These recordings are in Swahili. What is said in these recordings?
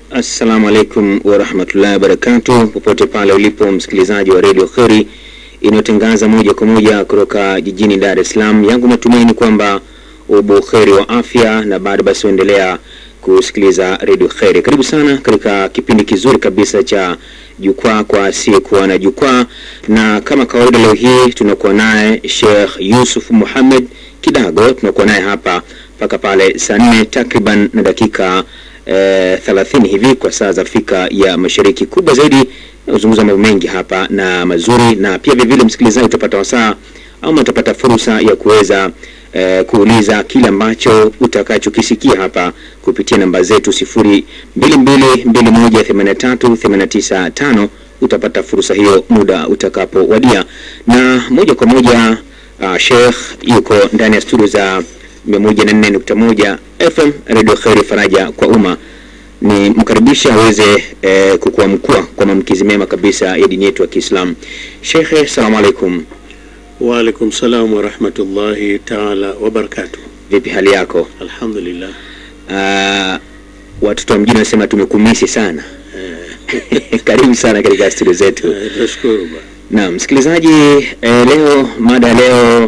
Assalamu alaikum wa rahmatullahi wa barakatuh. Popote pale ulipo msikilizaji wa Radio Kheri inayotangaza moja kwa moja kutoka jijini Dar es Salaam, yangu matumaini kwamba ubuheri wa afya na baada basi uendelea kusikiliza Radio Kheri. Karibu sana katika kipindi kizuri kabisa cha jukwaa kwa asiyekuwa na jukwaa, na kama kawaida leo hii tunakuwa naye Sheikh Yusuf Muhammad Kidago. Tunakuwa naye hapa mpaka pale saa 4 takriban na dakika 30 hivi kwa saa za Afrika ya Mashariki. Kubwa zaidi uzungumza mambo mengi hapa na mazuri, na pia vile msikilizaji utapata wasaa au utapata fursa ya kuweza kuuliza kile ambacho utakachokisikia hapa kupitia namba zetu 0222183895. Utapata fursa hiyo muda utakapowadia, na moja kwa moja Sheikh yuko ndani ya studio za 104.1 FM Radio Kheri Faraja kwa umma. Ni mkaribisha aweze kukua mkuu kwa mamkizi mema kabisa ya dini yetu ya Kiislamu. Sheikh, assalamu alaikum. Wa alaikum salam wa rahmatullahi ta'ala wa barakatuh. Vipi hali yako? Alhamdulillah. Watoto wa mjini wanasema tumekumisi sana. Karibu sana katika studio zetu. Nashukuru bwana. Naam, msikilizaji, leo mada leo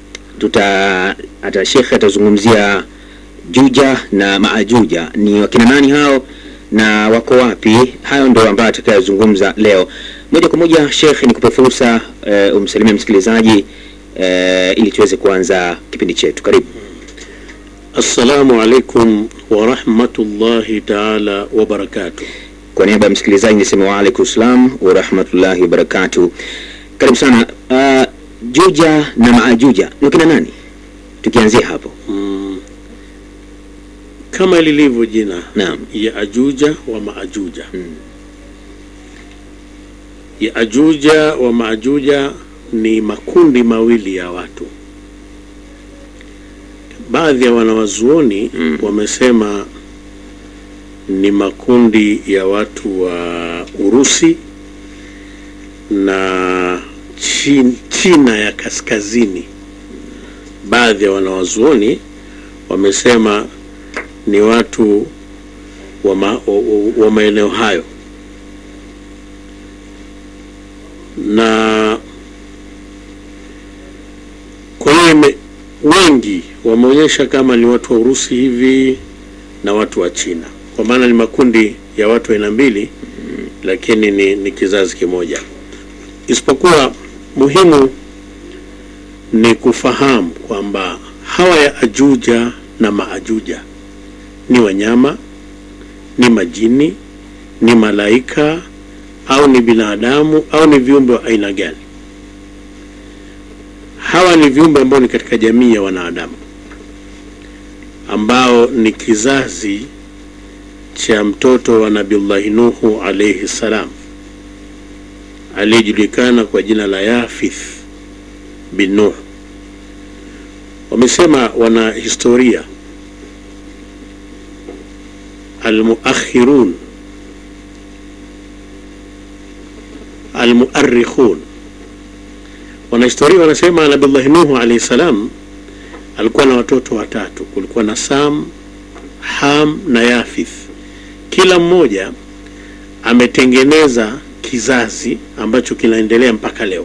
Sheikh atazungumzia Juja na Maajuja. Ni wakina nani hao na wako wapi? Hayo ndio ambayo atakayozungumza leo. Moja kwa moja Sheikh, nikupe fursa umsalimie msikilizaji ili tuweze kuanza kipindi chetu. Karibu. Assalamu alaikum wa rahmatullahi ta'ala wa barakatuh. Kwa niaba ya msikilizaji niseme wa alaikum salam wa rahmatullahi wa barakatuh. Karibu sana. Juja na Maajuja ni wakina nani? Tukianzia hapo. Kama lilivyo jina, naam, ya Ajuja wa Maajuja. Ya Ajuja wa Maajuja ni makundi mawili ya watu. Baadhi ya wanawazuoni wamesema ni makundi ya watu wa Urusi na China ya kaskazini. Baadhi ya wanawazuoni wamesema ni watu wa maeneo hayo, na kwa hiyo wengi wameonyesha kama ni watu wa Urusi hivi na watu wa China, kwa maana ni makundi ya watu aina mbili, lakini ni kizazi kimoja. Isipokuwa muhimu ni kufahamu kwamba hawa ya Ajuja na Maajuja ni wanyama, ni majini, ni malaika, au ni binadamu, au ni viumbe wa aina gani? Hawa ni viumbe ambao ni katika jamii ya wanadamu, ambao ni kizazi cha mtoto wa Nabiullahi Nuhu alayhi salam, aliyejulikana kwa jina la Yafith bin Nuh. Wamesema wana historia al-muakhirun al-muarrikhun, wana historia wanasema Nabiullahi Nuhu alayhi salam alikuwa na watoto watatu. Kulikuwa na Sam, Ham na Yafith. Kila mmoja ametengeneza kizazi ambacho kinaendelea mpaka leo.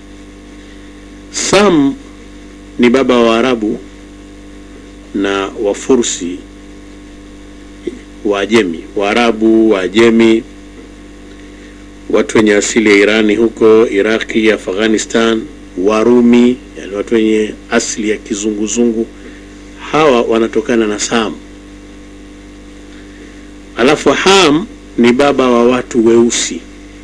Sam ni baba wa Arabu na Wafursi, Waajemi, Waarabu, Waajemi, watu wenye asili ya Irani huko, Iraki, Afghanistan, Warumi, yani watu wenye asili ya kizunguzungu. Hawa wanatokana na Sam. Alafu Ham ni baba wa watu weusi.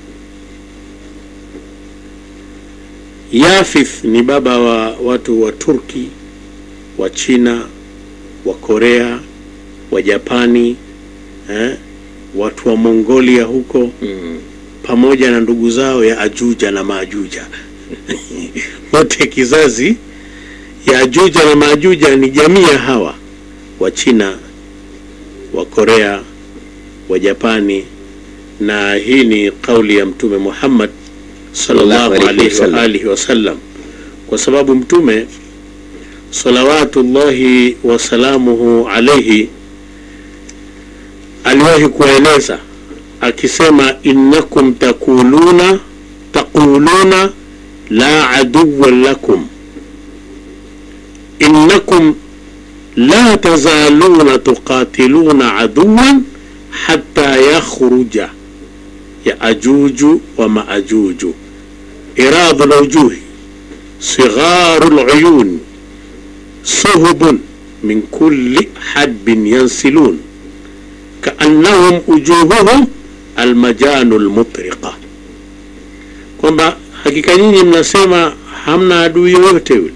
Yafith ni baba wa watu wa Turki, wa China, wa Korea, wa Japani, watu wa Mongolia huko, pamoja na ndugu zao ya Ajuja na Maajuja. Wote kizazi ya Ajuja na Maajuja ni jamii ya hawa wa China, wa Korea, wa Japani, na hii ni kauli ya Mtume Muhammad sallallahu alaihi wa sallam, kwa sababu Mtume salawatullahi wa salamuhu alayhi aliwahi kueleza akisema, innakum taquluna la aduwwa lakum, innakum la tazaluna tuqatiluna aduwan hatta yakhruja yaajuju wa maajuju iradu alwujuhi sigharu aluyun suhubun min kulli hadbin yansilun kaannahum ujuhuhum almajanu almutriqa, kwamba hakika nyinyi mnasema hamna adui yote yule,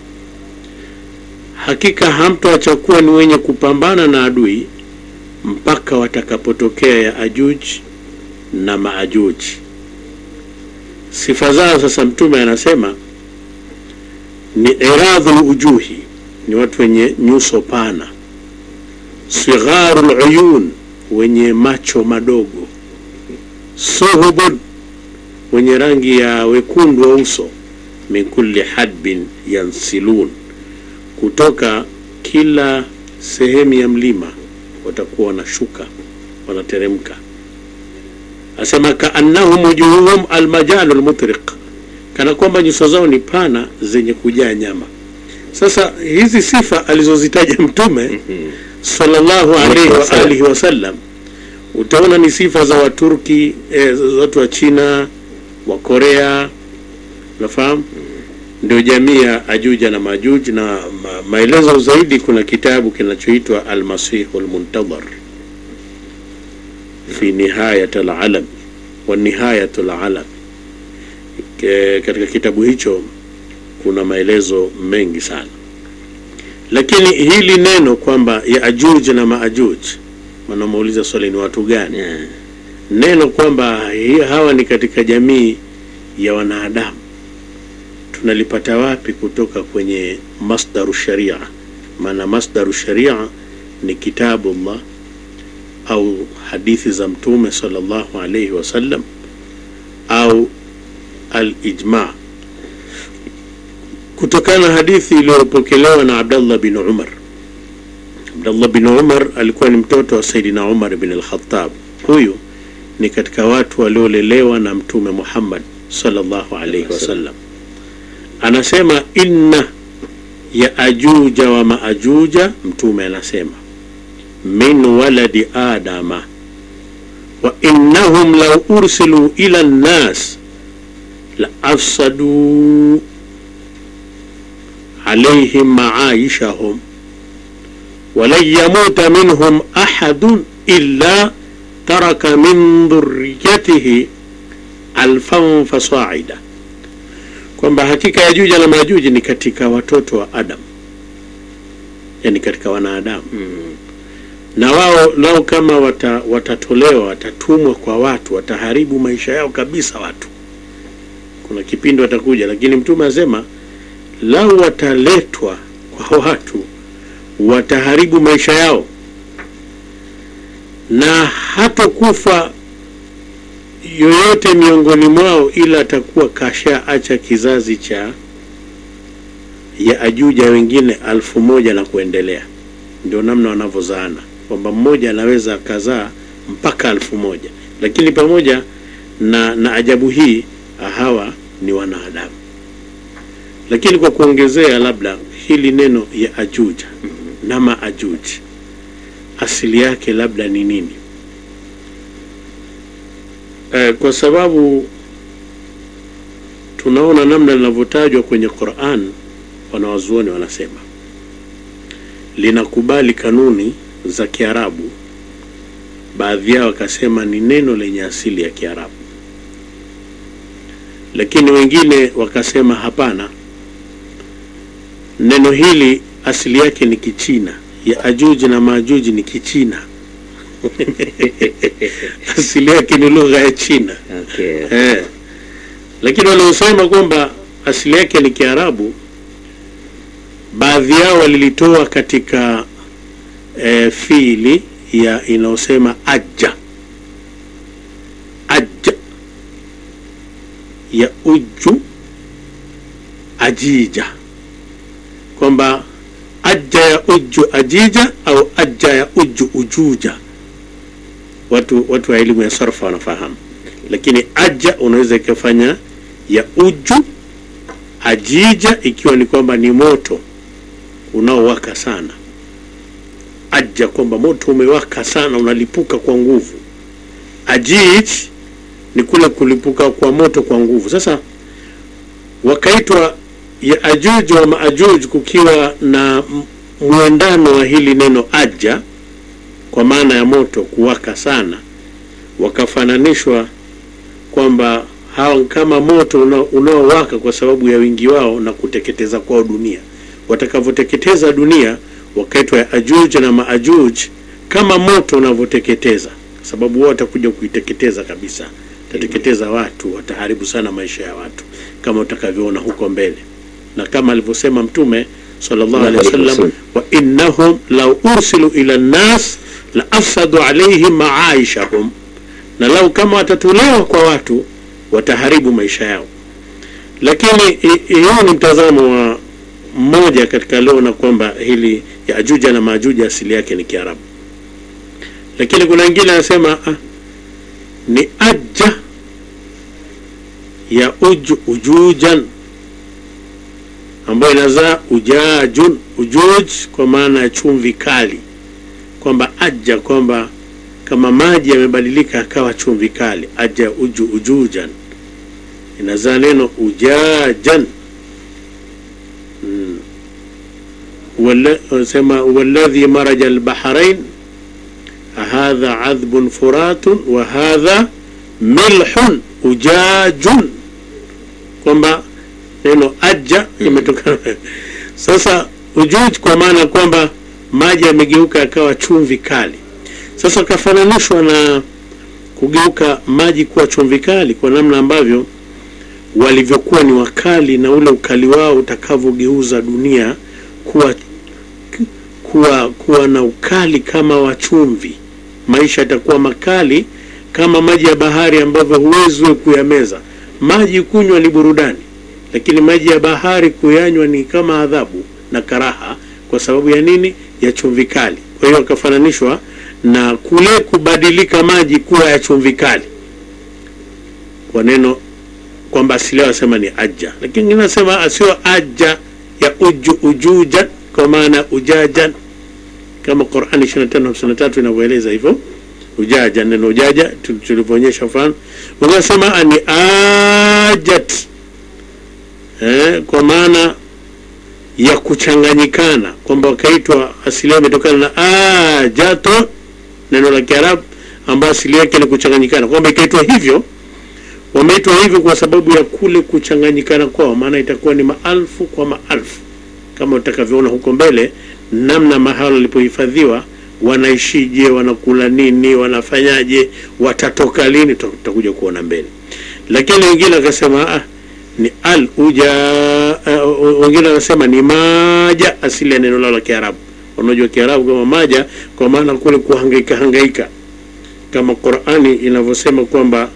hakika hamtoacha kuwa ni wenye kupambana na adui mpaka watakapotokea Yaajuj na Maajuj. Sifa zao sasa mtume anasema ni iradhul ujuhi, ni watu wenye nyuso pana, sigharul uyun, wenye macho madogo, suhubun, wenye rangi ya wekundu wa uso, min kulli hadbin yansilun, kutoka kila sehemu ya mlima watakuwa wanashuka wanateremka. Asema kaannahum wujuhum almajalu almutriq, kana kwamba nyuso zao ni pana zenye kujaa nyama. Sasa hizi sifa alizozitaja mtume sallallahu alaihi wa alihi wasallam, utaona ni sifa za Waturki, watu wa China, wa Korea, nafahamu ndio jamii ya Ajuja na Majuj. Na maelezo zaidi kuna kitabu kinachoitwa Al-Masih al-Muntadhar fi nihayat al-alam wa nihayat al-alam. Katika kitabu hicho kuna maelezo mengi sana, lakini hili neno kwamba Yaajuj na Maajuj, wanamuuliza swali, ni watu gani? Neno kwamba hawa ni katika jamii ya wanadamu, tunalipata wapi? Kutoka kwenye masdaru sharia. Maana masdaru sharia ni kitabu Allah au hadithi za mtume sallallahu alayhi wasallam au al-ijma', kutokana na hadithi iliyopokelewa na Abdullah bin Umar. Abdullah bin Umar alikuwa ni mtoto wa Saidina Umar bin al-Khattab. Huyu ni katika watu waliolelewa na mtume Muhammad sallallahu alayhi wasallam. Anasema inna Yaajuja wa Maajuja, mtume anasema, min waladi adama wa innahum law ursilu ila an-nas la afsadu alayhim ma'aishahum wa lan yamuta minhum ahadun illa taraka min dhurriyyatihi alfan fasa'ida, kwamba hakika Yajuja na Majuji ni katika watoto wa Adam, yani katika wanadamu. Na wao nao kama watatolewa, watatumwa kwa watu, wataharibu maisha yao kabisa watu. Kuna kipindi watakuja, lakini mtume asema lao wataletwa kwa watu wataharibu maisha yao, na hata kufa yoyote miongoni mwao ila atakuwa kasha acha kizazi cha Yaajuja wengine 1000 na kuendelea. Ndio namna wanavyozaana, kwamba mmoja anaweza kazaa mpaka 1000. Lakini pamoja na ajabu hii, hawa ni wanadamu. Lakini kwa kuongezea, labda hili neno Yaajuja na Maajuj asili yake labda ni nini? Kwa sababu tunaona namna linavyotajwa kwenye Qur'an, wanawazuoni wanasema linakubali kanuni za Kiarabu. Baadhi yao wakasema ni neno lenye asili ya Kiarabu, lakini wengine wakasema hapana, neno hili asili yake ni Kichina. Yaajuj na Majuj ni Kichina. Asili yake ni lugha ya China. Okay. Lakini waliosema kwamba asili yake ni Kiarabu, baadhi yao walilitoa katika fiili ya inaosema ajja. Ajja ya uju ajija, kwamba ajja ya uju ajija au ajja ya uju ujuja. watu wa elimu ya sarfa wanafahamu. Lakini aja unaweza ikafanya ya uju, ajija ikiwa ni kwamba ni moto unaowaka sana. Aja kwamba moto umewaka sana, unalipuka kwa nguvu. Ajij ni kule kulipuka kwa moto kwa nguvu. Sasa wakaitwa ya ajuj wa maajuj kukiwa na muendano wa hili neno aja kwa maana ya moto kuwaka sana, wakafananishwa kwamba hao kama moto unaowaka kwa sababu ya wingi wao na kuteketeza kwa dunia. Watakavyoteketeza dunia wakaitwa ya ajuj na maajuj kama moto unavyoteketeza, sababu wao watakuja kuiteketeza kabisa, tateketeza watu, wataharibu sana maisha ya watu kama utakavyoona huko mbele. Na kama alivyosema Mtume sallallahu alaihi wasallam, wa innahum law ursilu ila an-nas la afsadu alaihim ma'aishahum, na lau kama watatolewa kwa watu wataharibu maisha yao. Lakini hiyo ni mtazamo wa mmoja katika leo, na kwamba hili ya ajuja na majuja asili yake ni Kiarabu. Lakini kuna wengine anasema ni aja ya ujujan ambayo inazaa ujajun, ujuj kwa maana ya chumvi kali, kwamba aja kwamba kama maji yamebadilika akawa chumvi kali. Aja ujujan inazaa neno ujajan. sema walladhi maraja al-bahrain hadha adhbun furatun wa hadha milhun ujajun, kwamba neno aja imetokana. Sasa ujuj kwa maana kwamba maji yamegeuka yakawa chumvi kali. Sasa kafananishwa na kugeuka maji kuwa chumvi kali kwa namna ambavyo walivyokuwa ni wakali, na ule ukali wao utakavogeuza dunia kuwa na ukali kama wa chumvi. Maisha yatakuwa makali kama maji ya bahari ambavyo huwezi kuyameza. Maji kunywa ni burudani, lakini maji ya bahari kuyanywa ni kama adhabu na karaha. Kwa sababu ya nini? Ya chumvi kali. Kwa hiyo akafananishwa na kule kubadilika maji kuwa ya chumvi kali kwa neno kwamba asili wasema ni aja. Lakini ninasema asio aja ya ujujan kwa maana ujajan, kama Qur'ani 25:53 inavyoeleza hivyo. Ujaja, neno ujaja tulivyoonyesha mfano. Wanasema ani ajat kwa maana ya kuchanganyikana, kwamba wakaitwa asili yake imetokana na ajato, neno la Kiarabu ambayo asili yake ni kuchanganyikana, kwamba ikaitwa hivyo. Wameitwa hivyo kwa sababu ya kule kuchanganyikana kwao, maana itakuwa ni maalfu kwa maalfu, kama utakavyoona huko mbele namna mahali walipohifadhiwa, wanaishije, wanakula nini, wanafanyaje, watatoka lini, tutakuja kuona mbele. Lakini wengine wakasema ni al-uja, wengine wanasema ni maja, asili ya neno la Kiarabu. Unajua Kiarabu kama maja kwa maana kule kuhangaika, kama Qur'ani inavyosema kwamba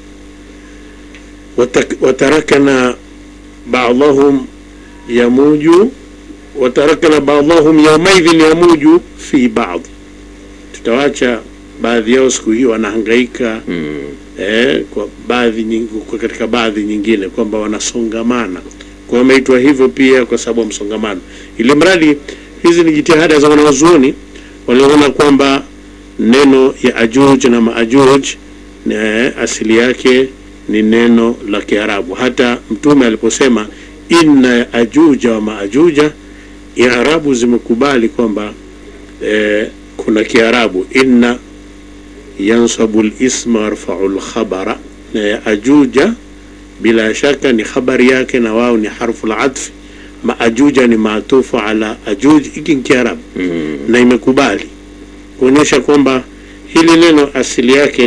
watarakana ba'dahum yamuju watarakana ba'dahum yawmaidhin yamuju fi ba'd, tutawacha baadhi yao siku hiyo wanahangaika kwa baadhi nyingine, katika baadhi nyingine kwamba wanasongamana. Kwa wameitwa hivyo pia kwa sababu msongamano. Ili mradi hizi ni jitihada za wanazuoni, waliona kwamba neno ya ajuj na maajuj asili yake ni neno la Kiarabu. Hata Mtume aliposema inna ajuja wa maajuja, Arabu zimekubali kwamba kuna Kiarabu inna yansabu al-isma warfa'u al-khabara, na ajuja bila shaka ni khabari yake na wao ni harfu al-atf. Maajuja ni maatufu ala ajuj, hiki ni Kiarabu na imekubali kuonyesha kwamba hili neno asili yake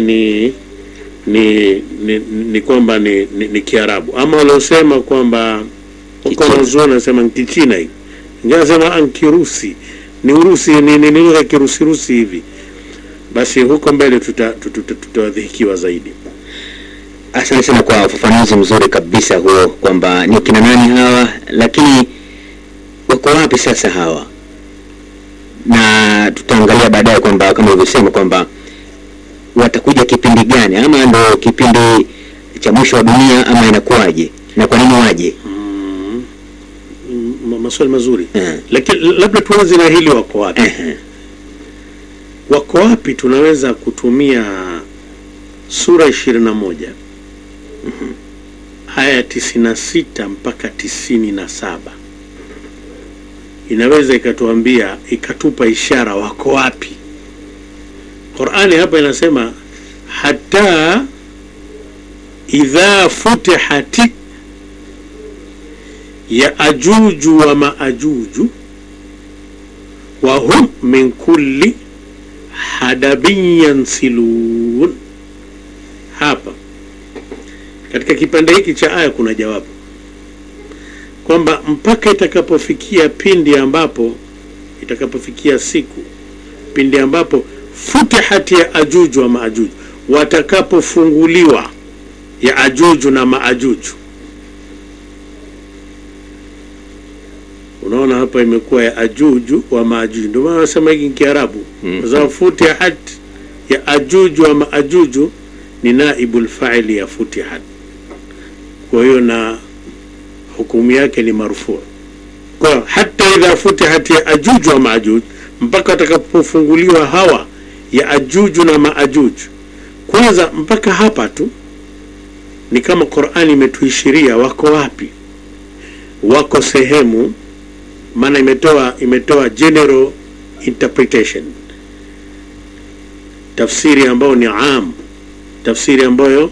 ni kwamba ni Kiarabu. Ama waliosema kwamba wanazuoni wanasema ni Kichina, hii ingesema ankirusi ni Urusi, ni lugha ya Kirusi hivi, basi huko mbele tutawadhihikiwa zaidi. Asante sana kwa ufafanuzi mzuri kabisa huo, kwamba ni kina nani hawa, lakini wako wapi sasa hawa, na tutaangalia baadaye kwamba kama ulivyosema kwamba watakuja kipindi gani, ama ndo kipindi cha mwisho wa dunia, ama inakuwaje, na kwa nini waje? Maswali mazuri. Lakini labda tuanze na hili, wako wapi? Wako wapi tunaweza kutumia sura 21 aya 96 mpaka 97. Inaweza ikatuambia, ikatupa ishara wako wapi. Qur'ani hapa inasema hatta idha futihati ya ajuju wa maajuju wa hum min kulli hadabin yansilun. Hapa katika kipande hiki cha aya kuna jawabu kwamba mpaka itakapofikia pindi ambapo itakapofikia siku pindi ambapo futihati ya ajuju wa maajuju, watakapofunguliwa ya ajuju na maajuju. Unaona hapa imekuwa ya ajuju wa maajuju, ndio maana nasema hiki ni Kiarabu. Kwa sababu futihat ya ajuju wa maajuju ni naibul fa'ili ya futihat, kwa hiyo na hukumu yake ni marfu. Kwa hata idha futihat ya ajuju wa maajuju, mpaka watakapofunguliwa hawa ya ajuju na maajuju. Kwanza mpaka hapa tu ni kama Qur'ani imetuishiria wako wapi. Wako sehemu, maana imetoa general interpretation, tafsiri ambayo ni am, tafsiri ambayo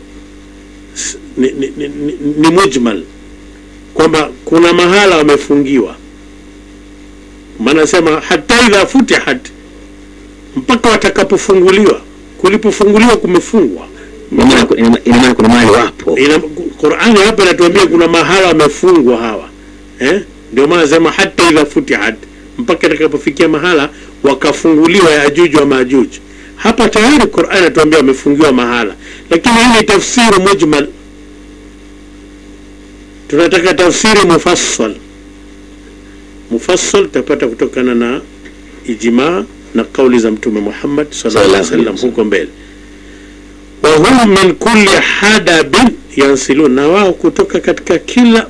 ni mujmal, kwamba kuna mahala wamefungiwa. Maana sema hata idha futihat, mpaka watakapofunguliwa. Kulipofunguliwa kumefungwa, ina kuna mahali wapo. Qur'ani hapa inatuambia kuna mahala wamefungwa hawa. Ndio maana sema hata idha futihat, mpaka itakapofikia mahala wakafunguliwa ya ajuju wa maajuju. Hapa tayari Qur'ani inatuambia wamefungiwa mahala, lakini hii ni tafsiri mujmal. Tunataka tafsiri mufassal. Mufassal tapata kutokana na ijma na kauli za Mtume Muhammad sallallahu alaihi wasallam huko mbele. Wa hum min kulli hadabin yansilun, na wao kutoka katika kila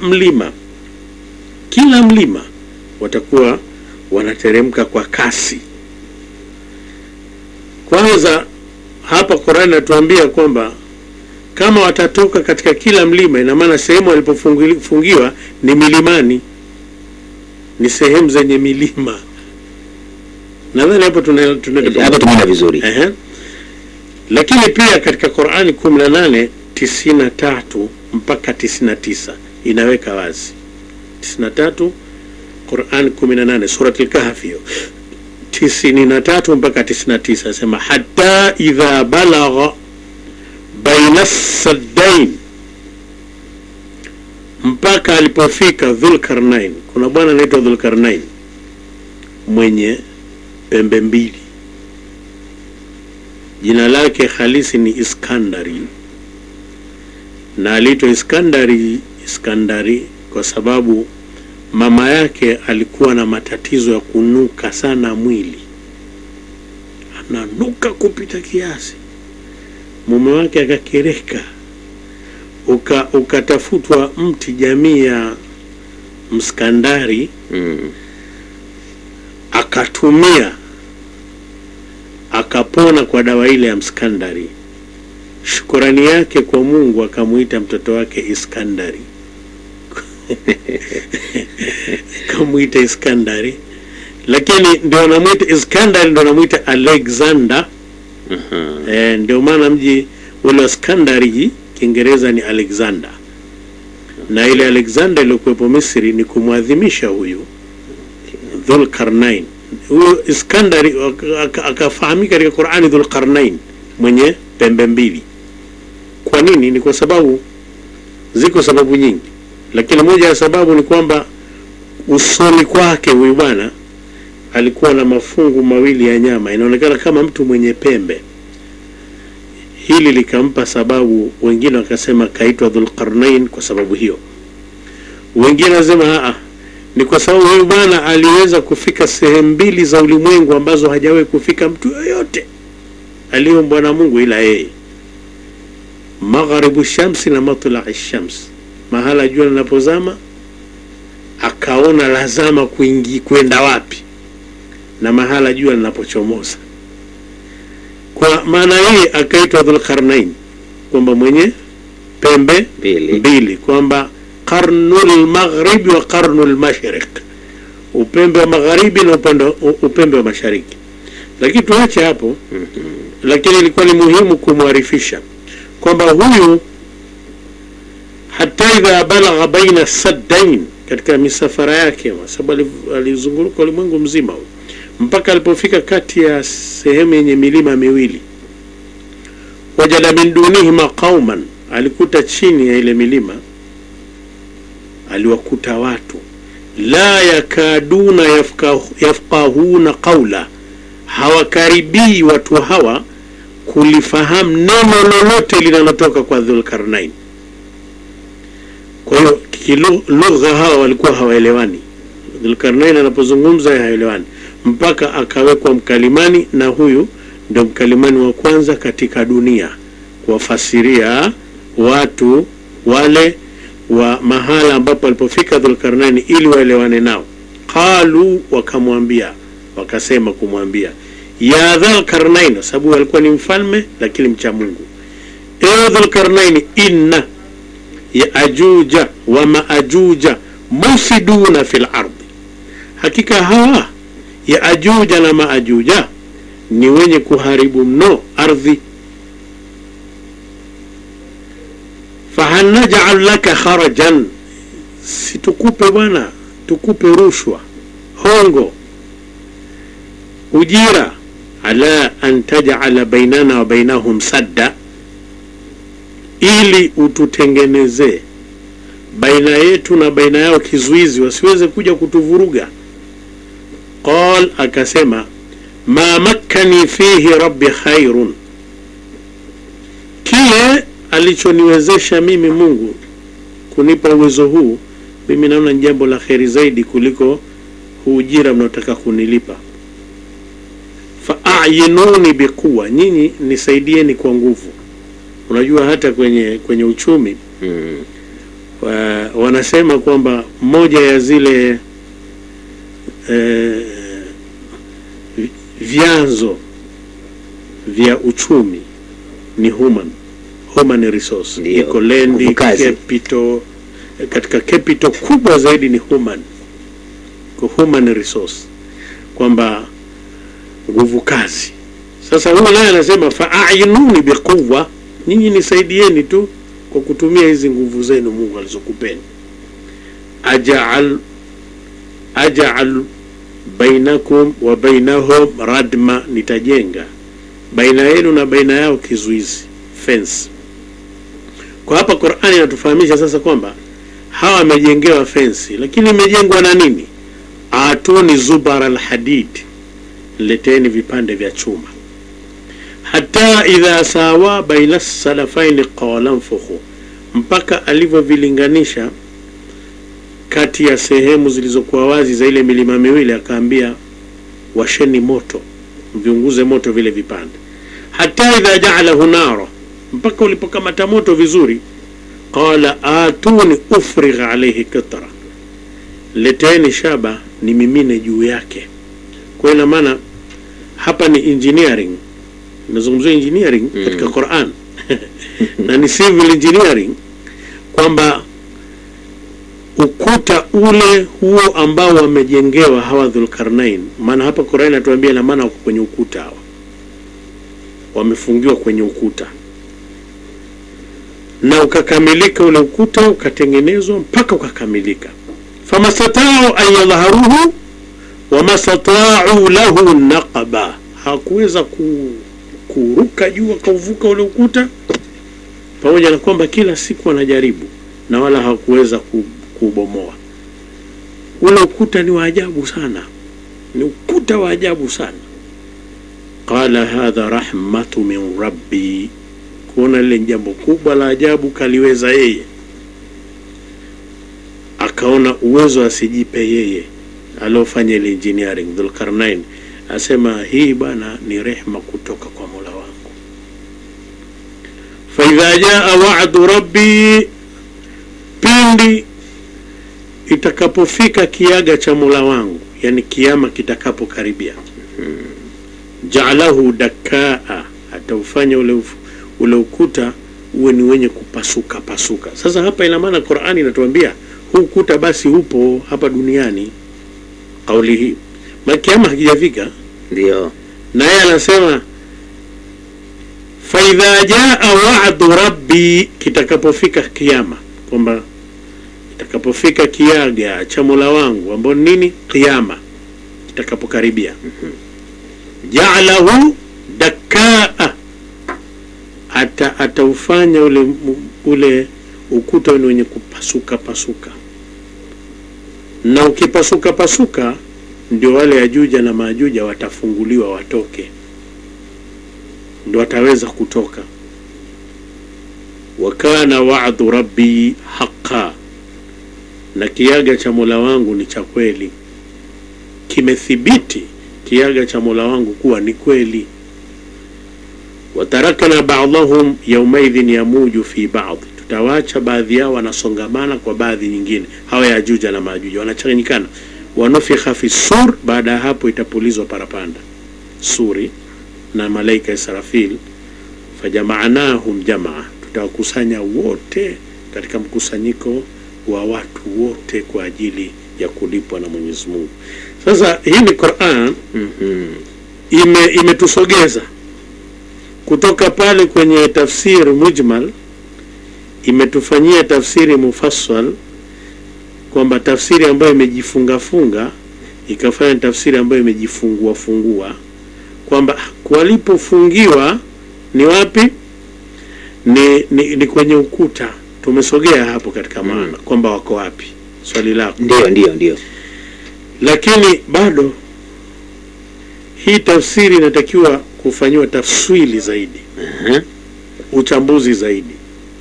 mlima watakuwa wanateremka kwa kasi. Kwanza hapa Qur'an inatuambia kwamba kama watatoka katika kila mlima, ina maana sehemu walipofungiwa ni milimani, ni sehemu zenye milima. Nadhani hapo tunaenda vizuri. Lakini pia katika Qur'ani 18:93 mpaka 99 inaweka wazi. 93 Qur'an 18 Surah Al-Kahf hiyo 93 mpaka 99 nasema hatta idha balagha baina as-saddain, mpaka alipofika Dhulkarnain. Kuna bwana anaitwa Dhulkarnain mwenye pembe mbili, jina lake halisi ni Iskandari, na aliitwa Iskandari kwa sababu mama yake alikuwa na matatizo ya kunuka sana mwili, ananuka kupita kiasi. Mume wake akakereka, ukatafutwa mti jamii ya Mskandari, akatumia, akapona kwa dawa ile ya Mskandari. Shukrani yake kwa Mungu akamuita mtoto wake Iskandari. Kamuita Iskandari, lakini ndio anamuita Iskandari, ndio anamuita Alexander. Ndio maana mji ule wa Iskandari Kiingereza ni Alexander, na ile Alexander iliyokuwepo Misri ni kumwadhimisha huyu Dhulkarnain. Huyo Iskandari akafahamika katika Qur'ani Dhulkarnain, mwenye pembe mbili. Kwa nini? Ni kwa sababu ziko sababu nyingi, lakini moja ya sababu ni kwamba usoni kwake huyu bwana alikuwa na mafungu mawili ya nyama, inaonekana kama mtu mwenye pembe. Hili likampa sababu, wengine wakasema kaitwa Dhulkarnain kwa sababu hiyo. Wengine wanasema ni kwa sababu huyu bwana aliweza kufika sehemu mbili za ulimwengu ambazo hajawahi kufika mtu yoyote. aliumbwa na Mungu ila yeye. Magharibu shamsi na matla'i shams, mahala jua linapozama akaona lazama kwenda wapi, na mahala jua linapochomoza. Kwa maana hii akaitwa Dhulqarnain, kwamba mwenye pembe mbili, kwamba qarnul maghribi wa qarnul mashriq, upembe wa magharibi na upembe wa mashariki. Lakini tuache hapo. Lakini ilikuwa ni muhimu kumwarifisha kwamba huyu hata idha balagha baina saddain, katika misafara yake, sababu alizunguruka ulimwengu mzima mpaka alipofika kati ya sehemu yenye milima miwili, wajada min dunihima qauman, alikuta chini ya ile milima aliwakuta watu la yakaduna yafqahuna qawla, hawakaribii watu hawa kulifahamu neno lolote linalotoka kwa Dhulqarnain. Kwa hiyo kilugha hawa walikuwa hawaelewani. Dhulqarnain anapozungumza haelewani, mpaka akawekwa mkalimani, na huyu ndio mkalimani wa kwanza katika dunia kuwafasiria watu wale wa mahala ambapo alipofika Dhulqarnain ili waelewane nao. Qalu, wakamwambia, wakasema kumwambia, ya Dhulqarnain, sababu alikuwa ni mfalme lakini mcha Mungu, ewe Dhulqarnain, inna Yaajuja wa Maajuja mufsiduna fil ardi, hakika hawa Yaajuja na Maajuja ni wenye kuharibu mno ardhi. Fahal naj'al laka kharajan, situkupe bwana, tukupe rushwa, hongo, ujira, ala an taj'ala bainana wa bainahum sadda, ili ututengeneze baina yetu na baina yao kizuizi, wasiweze kuja kutuvuruga. Qal, akasema, ma makkani fihi rabbi khairun, kile alichoniwezesha mimi Mungu kunipa uwezo huu, mimi naona ni jambo la kheri zaidi kuliko huu ujira mnaotaka kunilipa. Fa'ayinuni biquwa, nyinyi nisaidieni kwa nguvu. Unajua hata kwenye uchumi wanasema kwamba moja ya zile vyanzo vya uchumi ni human resource. Iko land, capital, katika capital kubwa zaidi ni human resource, kwamba nguvu kazi. Sasa huyo naye anasema fa'ayinuni biquwa, nyinyi nisaidieni tu kwa kutumia hizi nguvu zenu Mungu alizokupeni. Aj'al bainakum wa bainahum radma, nitajenga baina yenu na baina yao kizuizi, fence. Kwa hapa Qur'ani inatufahamisha sasa kwamba hawa wamejengewa fence, lakini imejengwa na nini? Atuni zubara alhadid, leteni vipande vya chuma. Hata idha sawa baina salafaini qala anfukhu, mpaka alivyovilinganisha kati ya sehemu zilizokuwa wazi za ile milima miwili, akaambia washeni moto, mviunguze moto vile vipande. Hata idha ja'alahu nara, mpaka ulipokamata moto vizuri, qala atuni ufrigh alayhi qitra, leteni shaba ni mimine juu yake. Kwa ina maana hapa ni engineering, nazungumzia engineering katika Qur'an na ni civil engineering, kwamba ukuta ule huo ambao wamejengewa hawa Dhulqarnain, maana hapa Qur'an inatuambia na maana wako kwenye ukuta, hawa wamefungiwa kwenye ukuta, na ukakamilika ule ukuta, ukatengenezwa mpaka ukakamilika. Famastata'u an yadhharuhu wa mastata'u lahu naqaba, hakuweza kuruka juu akauvuka ule ukuta, pamoja na kwamba kila siku anajaribu, na wala hakuweza kubomoa ule ukuta. Ni wa ajabu sana, ni ukuta wa ajabu sana. Qala hadha rahmatu min rabbi, kuona lile jambo kubwa la ajabu kaliweza yeye, akaona uwezo asijipe yeye aliofanya ile engineering. Dhulqarnain asema hii bana ni rehema kutoka kwa Mola wangu. fa idha jaa wa'du rabbi, pindi itakapofika kiaga cha Mola wangu, yani kiyama kitakapokaribia, ja'alahu dakkaa, ataufanya ule ukuta uwe ni wenye kupasuka pasuka. Sasa hapa ina maana Qur'ani inatuambia huu ukuta basi upo hapa duniani, kauli hii kiyama hakijafika. Ndio. Na yeye anasema fa idha jaa wa'du rabbi, kitakapofika kiyama, kwamba kitakapofika kiaga cha Mola wangu ambao nini, kiyama kitakapokaribia, ja'alahu dakkaa, ataufanya ule ukuta wenye kupasuka pasuka. Na ukipasuka pasuka ndio wale Yajuja na Majuja watafunguliwa watoke, ndio wataweza kutoka. Wa kana wa'du rabbi haqqan, na kiaga cha Mola wangu ni cha kweli, kimethibiti kiaga cha Mola wangu kuwa ni kweli. Watarakana ba'dahum yawmaidhin yamuju fi ba'd, tutawacha baadhi yao wanasongamana kwa baadhi nyingine. Hawa Yajuja na Majuja wanachanganyikana. Wanufikha fi sur, baada ya hapo itapulizwa parapanda suri na malaika Israfil. Fajama'nahum jamaa, tutawakusanya wote katika mkusanyiko wa watu wote kwa ajili ya kulipwa na Mwenyezi Mungu. Sasa hii ni Qur'an imetusogeza kutoka pale kwenye tafsiri mujmal, imetufanyia tafsiri mufassal, kwamba tafsiri ambayo imejifunga funga ikafanya tafsiri ambayo imejifungua fungua, kwamba walipofungiwa ni wapi? Ni kwenye ukuta. Tumesogea hapo katika maana kwamba wako wapi, swali lako. Ndio. Lakini bado hii tafsiri inatakiwa kufanywa tafsiri zaidi, uchambuzi zaidi.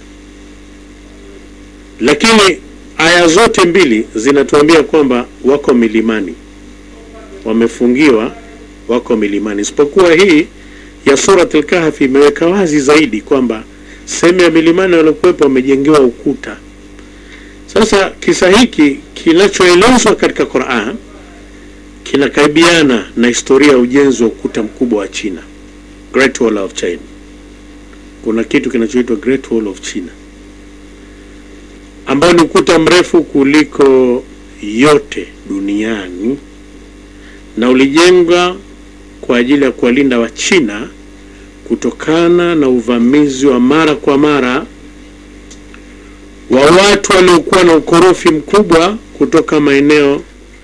Lakini aya zote mbili zinatuambia kwamba wako milimani, wamefungiwa, wako milimani. Isipokuwa hii ya Suratul Kahf imeweka wazi zaidi kwamba sehemu ya milimani walikuwepo wamejengewa ukuta. Sasa kisa hiki kinachoelezwa katika Qur'an kinakaribiana na historia ya ujenzi wa ukuta mkubwa wa China, Great Wall of China. Kuna kitu kinachoitwa Great Wall of China, ambao ni ukuta mrefu kuliko yote duniani, na ulijengwa kwa ajili ya kuwalinda wa China kutokana na uvamizi wa mara kwa mara wa watu waliokuwa na ukorofi mkubwa kutoka maeneo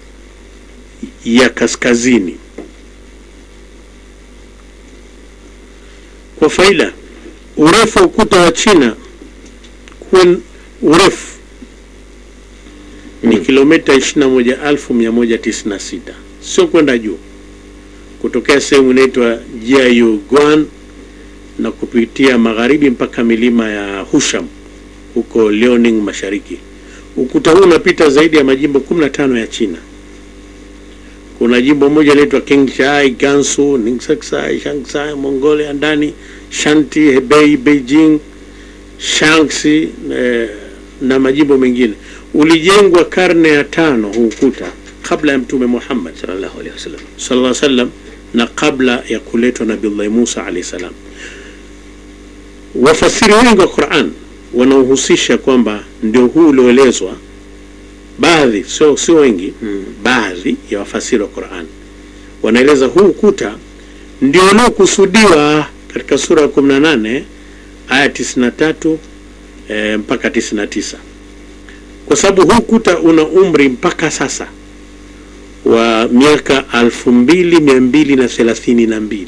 ya kaskazini. Kwa faida, urefu wa ukuta wa China urefu ni kilomita 21,196, sio kwenda juu, kutokea sehemu inaitwa Jiayuguan na kupitia magharibi mpaka milima ya Husham huko Liaoning mashariki. Ukuta huu unapita zaidi ya majimbo 15 ya China. Kuna jimbo moja linaitwa Qinghai, Gansu, Ningxia, Shaanxi, Mongolia ndani, Shanxi, Hebei, Beijing, Shaanxi na majimbo mengine. Ulijengwa karne ya 5 huu ukuta kabla ya Mtume Muhammad sallallahu alaihi wasallam na kabla ya kuletwa Nabii Musa alayhi salam. Wafasiri wengi wa Qur'an wanaohusisha kwamba ndio huu ulioelezwa, baadhi sio wengi, baadhi ya wafasiri wa Qur'an wanaeleza huu ukuta ndio unaokusudiwa katika sura ya 18 aya 93 mpaka 99, kwa sababu huu ukuta una umri mpaka sasa wa miaka 2232.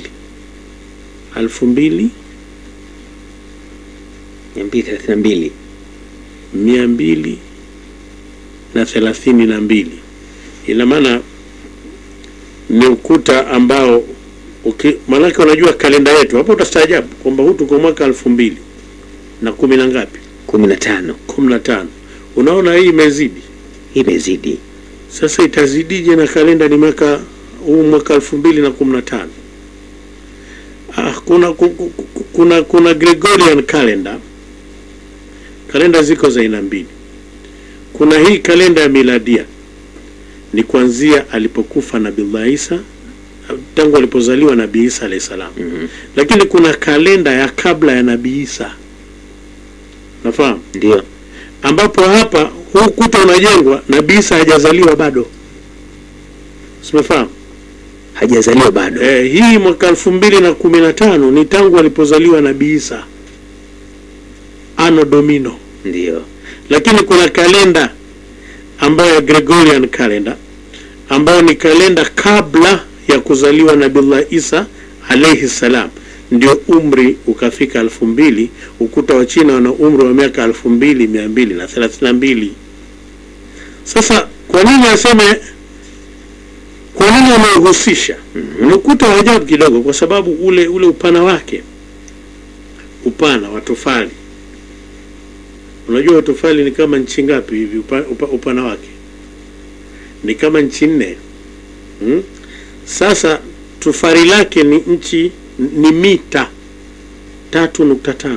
2232. Ina maana ni ukuta ambao manake unajua kalenda yetu hapo utastaajabu kwamba huu tuko mwaka 2010 na ngapi? 15. Unaona hii imezidi. Sasa itazidije na kalenda ni mwaka 2015? Kuna Gregorian calendar. Kalenda ziko za aina mbili. Kuna hii kalenda ya miladia, ni kuanzia alipokufa Nabii Isa, tangu alipozaliwa Nabii Isa alayhi salam. Lakini kuna kalenda ya kabla ya Nabii Isa, nafahamu, ndio ambapo hapa huu ukuta unajengwa Nabii Isa hajazaliwa bado. Umefahamu? Hajazaliwa bado. Hii mwaka 2015 ni tangu alipozaliwa Nabii Isa, Anno Domino. Ndio. Lakini kuna kalenda ambayo ya Gregorian calendar, ambayo ni kalenda kabla ya kuzaliwa Nabii Isa alayhi salam, ndio umri ukafika 2000. Ukuta wa China una umri wa miaka 2232. Sasa kwa nini aseme, kwa nini amehusisha? Ni ukuta wa ajabu kidogo, kwa sababu ule upana wake, upana wa tofali. Unajua tofali ni kama nchi ngapi hivi? Upana wake ni kama nchi 4. Sasa tofali lake ni mita 3.5.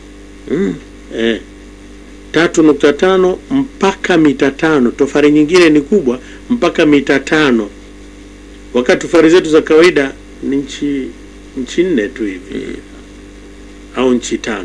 3.5 mpaka mita 5. Tofali nyingine ni kubwa mpaka mita 5. Wakati tofali zetu za kawaida ni nchi 4 tu hivi, au nchi 5.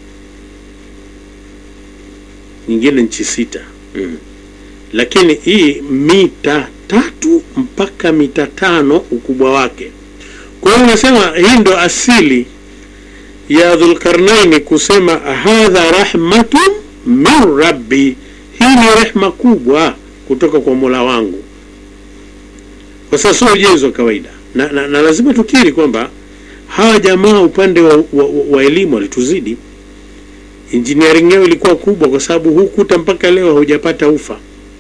Nyingine nchi 6. Lakini hii mita 3 mpaka mita 5 ukubwa wake. Kwa hiyo nasema hii ndo asili ya Dhulqarnaini kusema hadha rahmatun min rabbi, hii ni rehma kubwa kutoka kwa Mola wangu. Kwa sasa sio ujenzi wa kawaida, na lazima tukiri kwamba hawa jamaa upande wa elimu walituzidi. Engineering yao ilikuwa kubwa, kwa sababu hukuta mpaka leo hujapata ufa.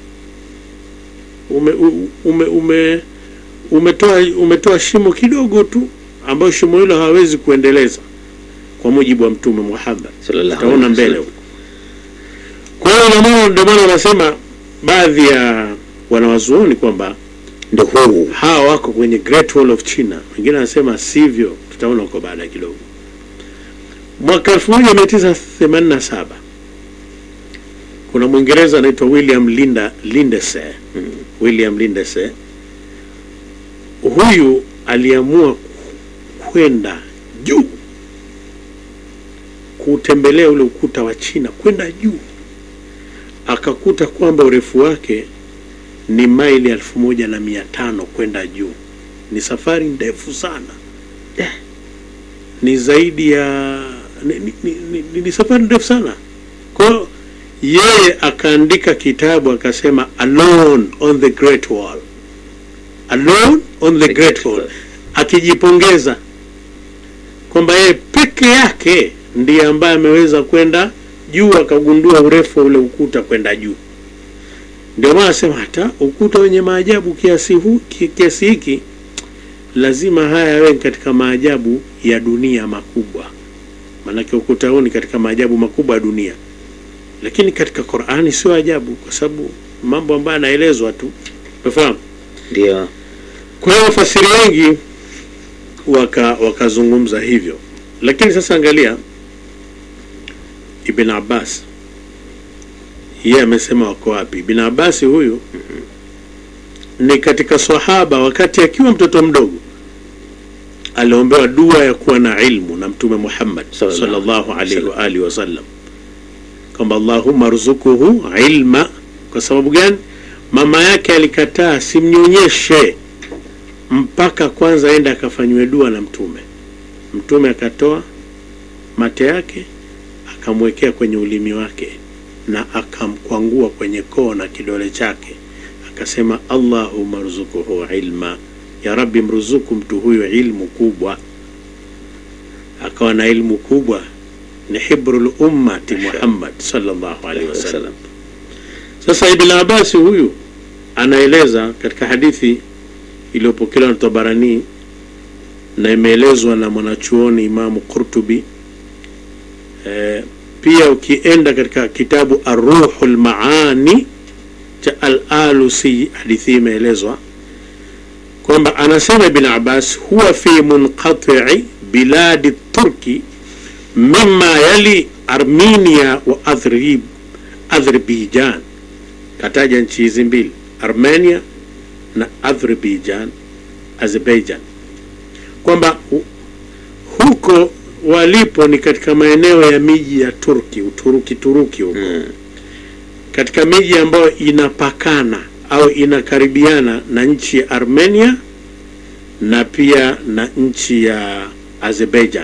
Umetoa shimo kidogo tu, ambayo shimo hilo hawezi kuendeleza kwa mujibu wa Mtume Muhammad sallallahu alaihi wasallam mbele. Kwa hiyo ndio maana wanasema baadhi ya wanawazuoni kwamba ndio huu hawa wako kwenye Great Wall of China. Wengine wanasema sivyo, tutaona huko baada kidogo. Mwaka 1987 kuna Mwingereza anaitwa William Lindesay. William Lindesay huyu aliamua kwenda juu kutembelea ule ukuta wa China, kwenda juu. Akakuta kwamba urefu wake ni maili 1500 kwenda juu. Ni safari ndefu sana. Ni zaidi ya ni safari ndefu sana. Kwa yeye akaandika kitabu akasema Alone on the Great Wall. Alone on the Great Wall. Akijipongeza kwamba yeye peke yake ndiye ambaye ameweza kwenda juu, akagundua urefu ule ukuta kwenda juu. Ndio maana nasema hata ukuta wenye maajabu kiasi hiki lazima haya yawe katika maajabu ya dunia makubwa. Maana ukuta huu ni katika maajabu makubwa ya dunia. Lakini katika Qur'ani sio ajabu, kwa sababu mambo ambayo yanaelezwa tu. Unafahamu? Ndio. Kwa hiyo wafasiri wengi wakazungumza hivyo. Lakini sasa angalia Ibn Abbas, yeye amesema wako wapi? Ibn Abbas huyu ni katika sahaba, wakati akiwa mtoto mdogo aliombewa dua ya kuwa na ilmu na Mtume Muhammad sallallahu alaihi wa alihi wasallam, kwamba Allahumma rzukuhu ilma. Kwa sababu gani? Mama yake alikataa simnyonyeshe mpaka kwanza aende akafanywe dua na Mtume. Mtume akatoa mate yake akamwekea kwenye ulimi wake na akamkwangua kwenye koo na kidole chake, akasema Allahumma rzukuhu ilma, ya Rabbi mruzuku mtu huyo ilmu kubwa. Akawa na ilmu kubwa, ni hibrul ummati Muhammad sallallahu alaihi wasallam. Sasa Ibn Abbas huyu anaeleza katika hadithi iliyopokelewa na Tabarani na imeelezwa na mwanachuoni Imam Qurtubi. Pia ukienda katika kitabu Ar-Ruhul Maani cha Al-Alusi, hadithi imeelezwa kwamba anasema Ibn Abbas huwa fi munqati'i biladi Turki mimma yali Armenia wa Azerbaijan. Kataja nchi hizi mbili, Armenia na Azerbaijan, kwamba huko walipo ni katika maeneo ya miji ya Turki, Turuki huko, katika miji ambayo inapakana au inakaribiana na nchi ya Armenia na pia na nchi ya Azerbaijan.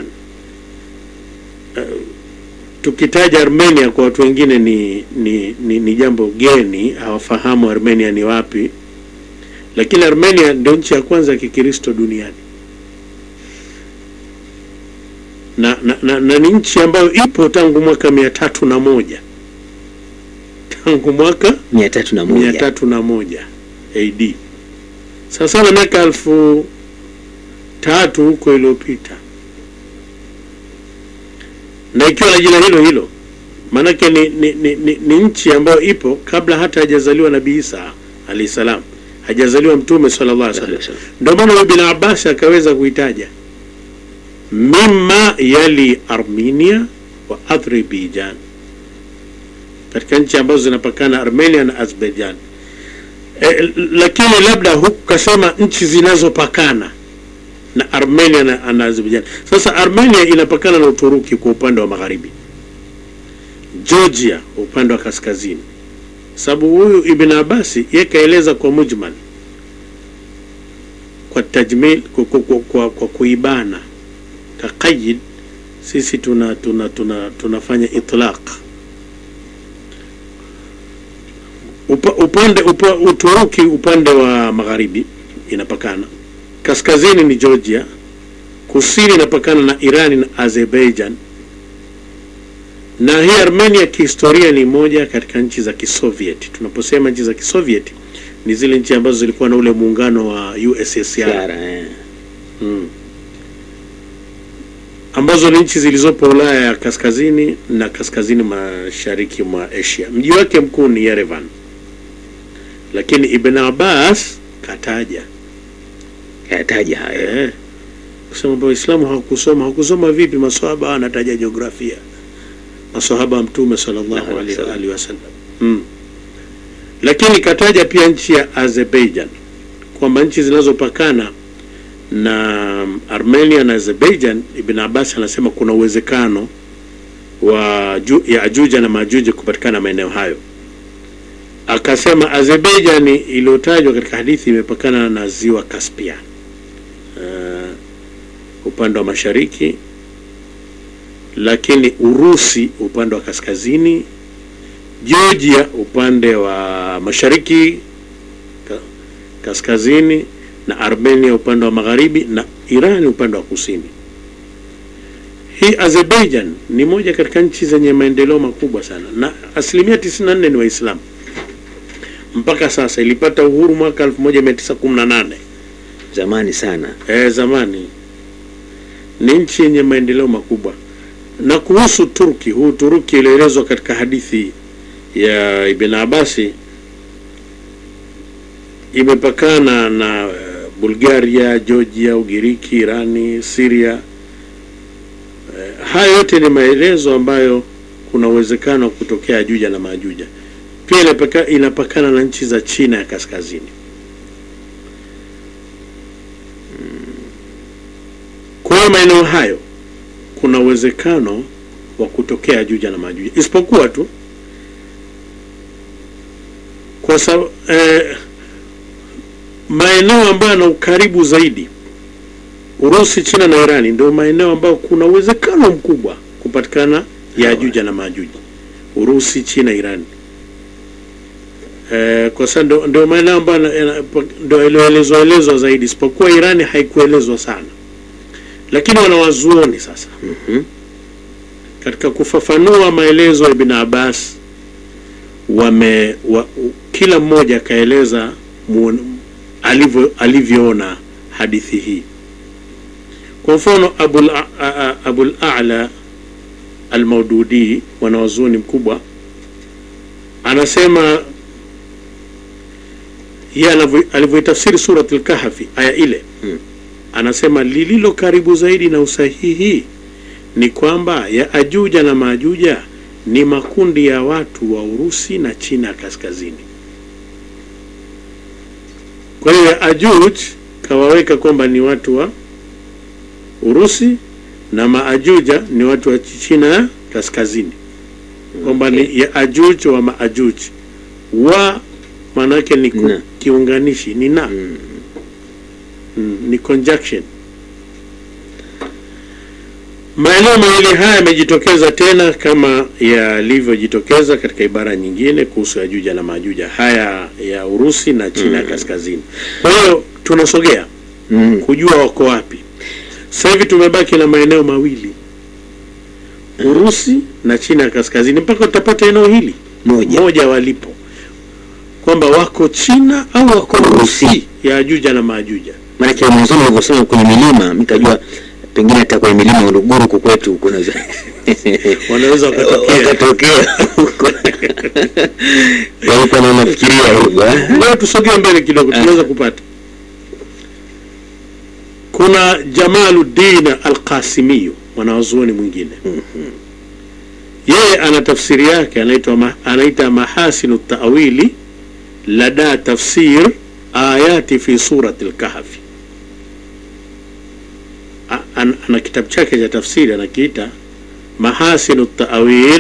Tukitaja Armenia kwa watu wengine ni jambo geni, hawafahamu Armenia ni wapi, lakini Armenia ndio nchi ya kwanza ya Kikristo duniani na ni nchi ambayo ipo tangu mwaka 301, tangu mwaka 301 AD. Sasa na miaka 1000 huko iliyopita, na ikiwa na jina hilo hilo, manake ni nchi ambayo ipo kabla hata hajazaliwa Nabii Isa alayhi salam, hajazaliwa Mtume sallallahu alaihi wasallam. Ndio maana Ibn Abbas akaweza kuitaja mimma yali Armenia wa Azerbaijan, katika nchi ambazo zinapakana Armenia na Azerbaijan. Lakini labda huku kasema nchi zinazopakana na Armenia na Azerbaijan. Sasa Armenia inapakana na Uturuki kwa upande wa magharibi, Georgia upande wa kaskazini. Sababu huyu Ibn Abbas yeye kaeleza kwa mujmal, kwa tajmil, kwa kuibana, taqayyid. Sisi tunafanya itlaq. Uturuki upande wa magharibi inapakana, kaskazini ni Georgia, kusini inapakana na Iran na Azerbaijan. Na hii Armenia kihistoria ni moja katika nchi za Kisovieti. Tunaposema nchi za Kisovieti ni zile nchi ambazo zilikuwa na ule muungano wa USSR, ambazo ni nchi zilizopo Ulaya ya kaskazini na kaskazini mashariki mwa Asia. Mji wake mkuu ni Yerevan. Lakini Ibn Abbas kataja haya, kusema kwa Uislamu hakusoma vipi? Maswahaba anataja jiografia, maswahaba Mtume sallallahu alaihi wasallam. Lakini kataja pia nchi ya Azerbaijan, kwamba nchi zinazopakana na Armenia na Azerbaijan. Ibn Abbas anasema kuna uwezekano wa Yaajuja na Majuja kupatikana maeneo hayo. Akasema Azerbaijan iliyotajwa katika hadithi imepakana na ziwa Caspian upande wa mashariki, lakini Urusi upande wa kaskazini, Georgia upande wa mashariki kaskazini, na Armenia upande wa magharibi, na Iran upande wa kusini. Hii Azerbaijan ni moja katika nchi zenye maendeleo makubwa sana, na 94% ni Waislamu mpaka sasa. Ilipata uhuru mwaka 1918, zamani sana. Zamani. Ni nchi yenye maendeleo makubwa. Na kuhusu Turki, Turuki ilielezwa katika hadithi ya Ibn Abbas imepakana na Bulgaria, Georgia, Ugiriki, Irani, Syria. Haya yote ni maelezo ambayo kuna uwezekano wa kutokea Yajuja na Majuja. Pia inapakana na nchi za China ya kaskazini. Kwa maeneo hayo kuna uwezekano wa kutokea Yajuja na Majuja, isipokuwa tu kwa sababu maeneo ambayo yana ukaribu zaidi, Urusi, China na Irani, ndio maeneo ambayo kuna uwezekano mkubwa kupatikana Yajuja na Majuja. Urusi, China, Irani. Kwa sababu ndio maeneo ambayo ndio ilielezwa zaidi, isipokuwa Irani haikuelezwa sana. Lakini wanawazuoni sasa katika kufafanua maelezo ya Ibn Abbas kila mmoja kaeleza alivyoona hadithi hii. Kwa mfano Abul A'la al-Maududi, wanawazuoni mkubwa, anasema yeye alivyoitafsiri suratul Kahfi aya ile, anasema lililo karibu zaidi na usahihi ni kwamba Yaajuja na Maajuja ni makundi ya watu wa Urusi na China kaskazini. Kwa hiyo Yaajuj kawaweka kwamba ni watu wa Urusi na Maajuja ni watu wa China kaskazini, kwamba ni Yaajuj wa Maajuj. Wa manake ni kiunganishi, ni na ni conjunction. Maeneo mawili haya yamejitokeza tena kama yalivyojitokeza katika ibara nyingine kuhusu Yajuja na Majuja, haya ya Urusi na China kaskazini. Kwa hiyo tunasogea kujua wako wapi. Sasa hivi tumebaki na maeneo mawili, Urusi na China kaskazini, mpaka tutapata eneo hili moja walipo, kwamba wako China au wako Urusi Yajuja na Majuja. Maana kwa mwanzo nilivyosema kwenye milima nikajua pengine hata kwenye milima ya Uluguru kwetu kuna wanaweza wakatokea huko. Walikuwa wanafikiria huko. Leo tusogee mbele kidogo tunaweza kupata. Kuna Jamaluddin al-Qasimi, mwanazuoni mwingine. Yeye ana tafsiri yake anaita Mahasinu Ta'wili lada tafsir ayati fi surati al-Kahfi. Ana kitabu chake cha tafsiri anakiita Mahasinu Ta'wil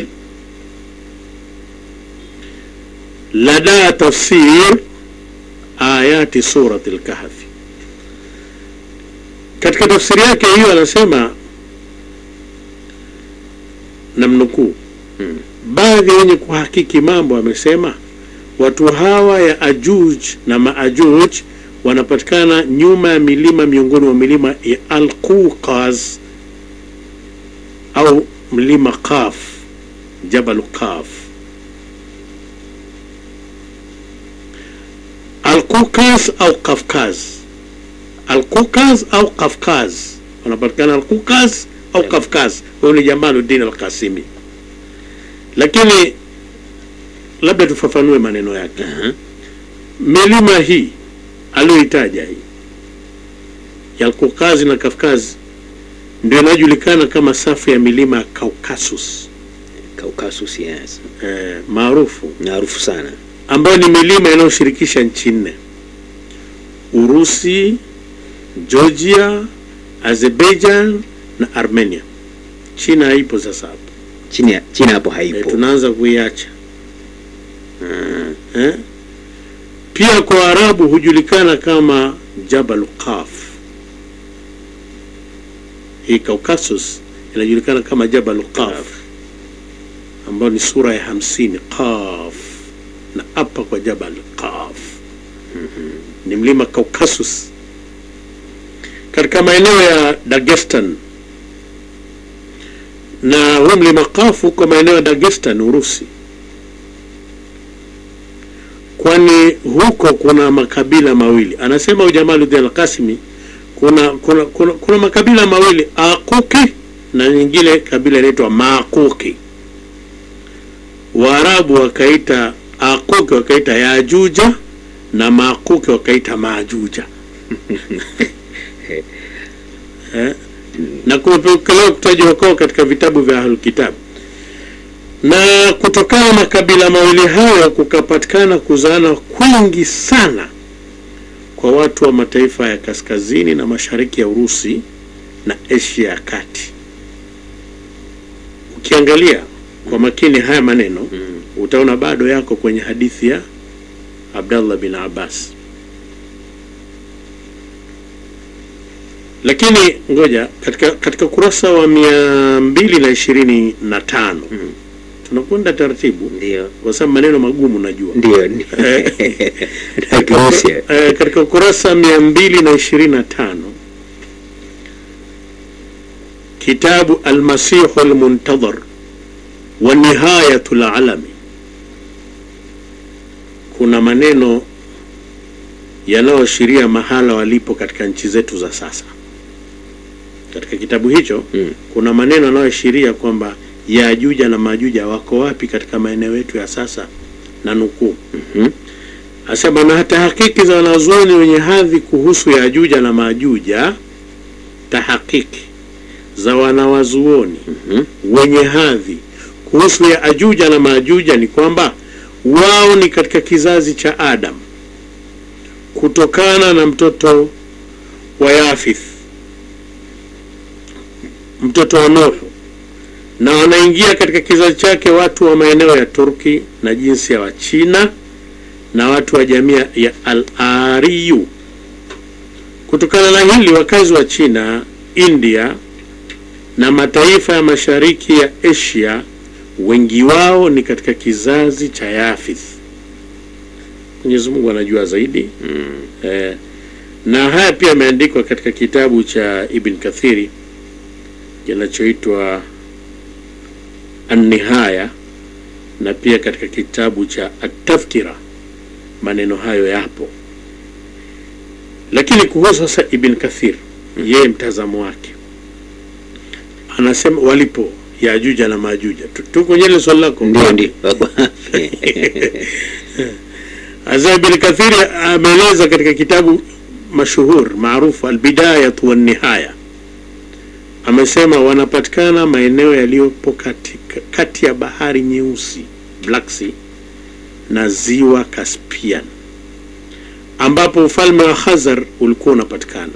lada tafsir ayati surati al-Kahfi. Katika tafsiri yake hiyo anasema, namnukuu, baadhi wenye kuhakiki mambo wamesema watu hawa ya Ajuj na Maajuj wanapatikana nyuma ya milima miongoni mwa milima ya Al-Qawqaz au mlima Qaf, Jabal Qaf. Al-Qawqaz au Qafqaz, Al-Qawqaz au Qafqaz, wanapatikana Al-Qawqaz au Qafqaz. Huyo ni Jamaluddin al-Qasimi, lakini labda tufafanue maneno yake. Milima hii aliyoitaja hii ya Al-Qawqaz na Qafqaz ndio inajulikana kama safu ya milima Caucasus. Caucasus, yes. Maarufu sana, ambayo ni milima inayoshirikisha nchi nne: Urusi, Georgia, Azerbaijan na Armenia. China haipo sasa hapo. China hapo haipo. Tunaanza kuiacha. Pia kwa Arabu hujulikana kama Jabal Qaf. Hii Caucasus inajulikana kama Jabal Qaf, ambayo ni sura ya 50 Qaf, na hapa kwa Jabal Qaf. Ni mlima Caucasus katika maeneo ya Dagestan, na huo mlima Qaf uko maeneo ya Dagestan, Urusi, kwani huko kuna makabila mawili. Anasema Jamaluddin al-Qasimi kuna makabila mawili, Aquqi na nyingine kabila inaitwa Maquqi. Waarabu wakaita Aquqi wakaita Yajuja na Maquqi wakaita Majuja. Na kupokelewa kutajwa kwao katika vitabu vya Ahlul Kitab. Na kutokana na makabila mawili hayo kukapatikana kuzaana kwingi sana kwa watu wa mataifa ya kaskazini na mashariki ya Urusi na Asia ya kati. Ukiangalia kwa makini haya maneno utaona bado yako kwenye hadithi ya Abdullah bin Abbas. Lakini ngoja, katika kurasa wa 225 tunakwenda taratibu, ndio kwa sababu maneno magumu najua. Ndio. Katika kurasa 225 kitabu Al-Masih Al-Muntadhar wa Nihayatul Alami, kuna maneno yanayoashiria mahala walipo katika nchi zetu za sasa. Katika kitabu hicho kuna maneno yanayoashiria kwamba Yajuja na Majuja wako wapi katika maeneo yetu ya sasa, na nukuu. Asema, na hata hakiki za wanazuoni wenye hadhi kuhusu Yajuja na Majuja tahakiki za wanawazuoni wenye hadhi kuhusu ya Ajuja na Majuja ni kwamba wao ni katika kizazi cha Adam kutokana na mtoto wa Yafith, mtoto wa Nuh, na wanaingia katika kizazi chake watu wa maeneo ya Turki na jinsi ya Wachina na watu wa jamii ya Al-Ariyu. Kutokana na hili, wakazi wa China, India na mataifa ya mashariki ya Asia wengi wao ni katika kizazi cha Yafith. Mwenyezi Mungu anajua zaidi. Na haya pia yameandikwa katika kitabu cha Ibn Kathiri kinachoitwa An-Nihaya, na pia katika kitabu cha At-Tafkira maneno hayo yapo. Lakini kuhusu sasa Ibn Kathir, yeye mtazamo wake anasema walipo Yajuja na Majuja. Tuko kwenye swali lako. Ndio. Azza Ibn Kathir ameeleza katika kitabu mashuhur maarufu Al-Bidaya wa Nihaya, amesema wanapatikana maeneo yaliyopo kati ya bahari Nyeusi, Black Sea, na ziwa Caspian, ambapo ufalme wa Khazar ulikuwa unapatikana.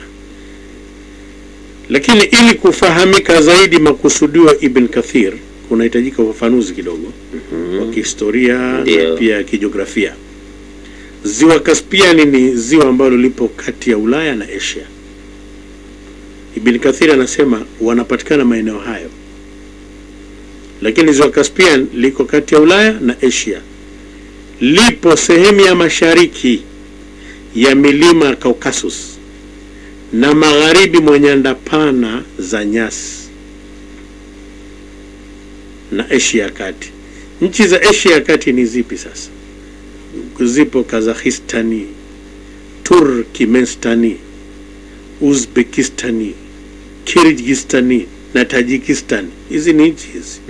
Lakini ili kufahamika zaidi makusudio Ibn Kathir kunahitajika ufafanuzi kidogo wa kihistoria na pia kijiografia. Ziwa Caspian ni ziwa ambalo lipo kati ya Ulaya na Asia. Ibn Kathir anasema wanapatikana maeneo hayo, lakini ziwa Caspian liko kati ya Ulaya na Asia. Lipo sehemu ya mashariki ya milima ya Caucasus na magharibi mwa nyanda pana za nyasi na Asia ya kati. Nchi za Asia ya kati ni zipi sasa? Zipo Kazakhistani, Turkmenistani, Uzbekistani, Kyrgyzstani na Tajikistan. Hizi ni nchi hizi.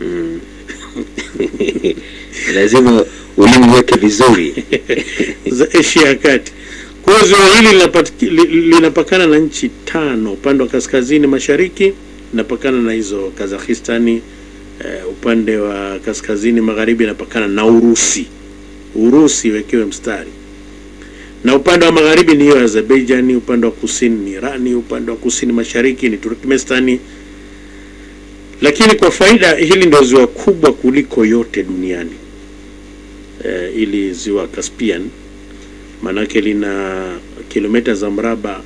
Lazima uliweke vizuri za Asia ya kati. Kwa hiyo hili linapakana na nchi 5 upande wa kaskazini mashariki, linapakana na hizo Kazakhistani, upande wa kaskazini magharibi inapakana na Urusi wekewe mstari, na upande wa magharibi ni hiyo Azerbaijan, upande wa kusini ni Irani, upande wa kusini mashariki ni Turkmenistani. Lakini kwa faida, hili ndio ziwa kubwa kuliko yote duniani. Ili ziwa Caspian manake lina kilomita za mraba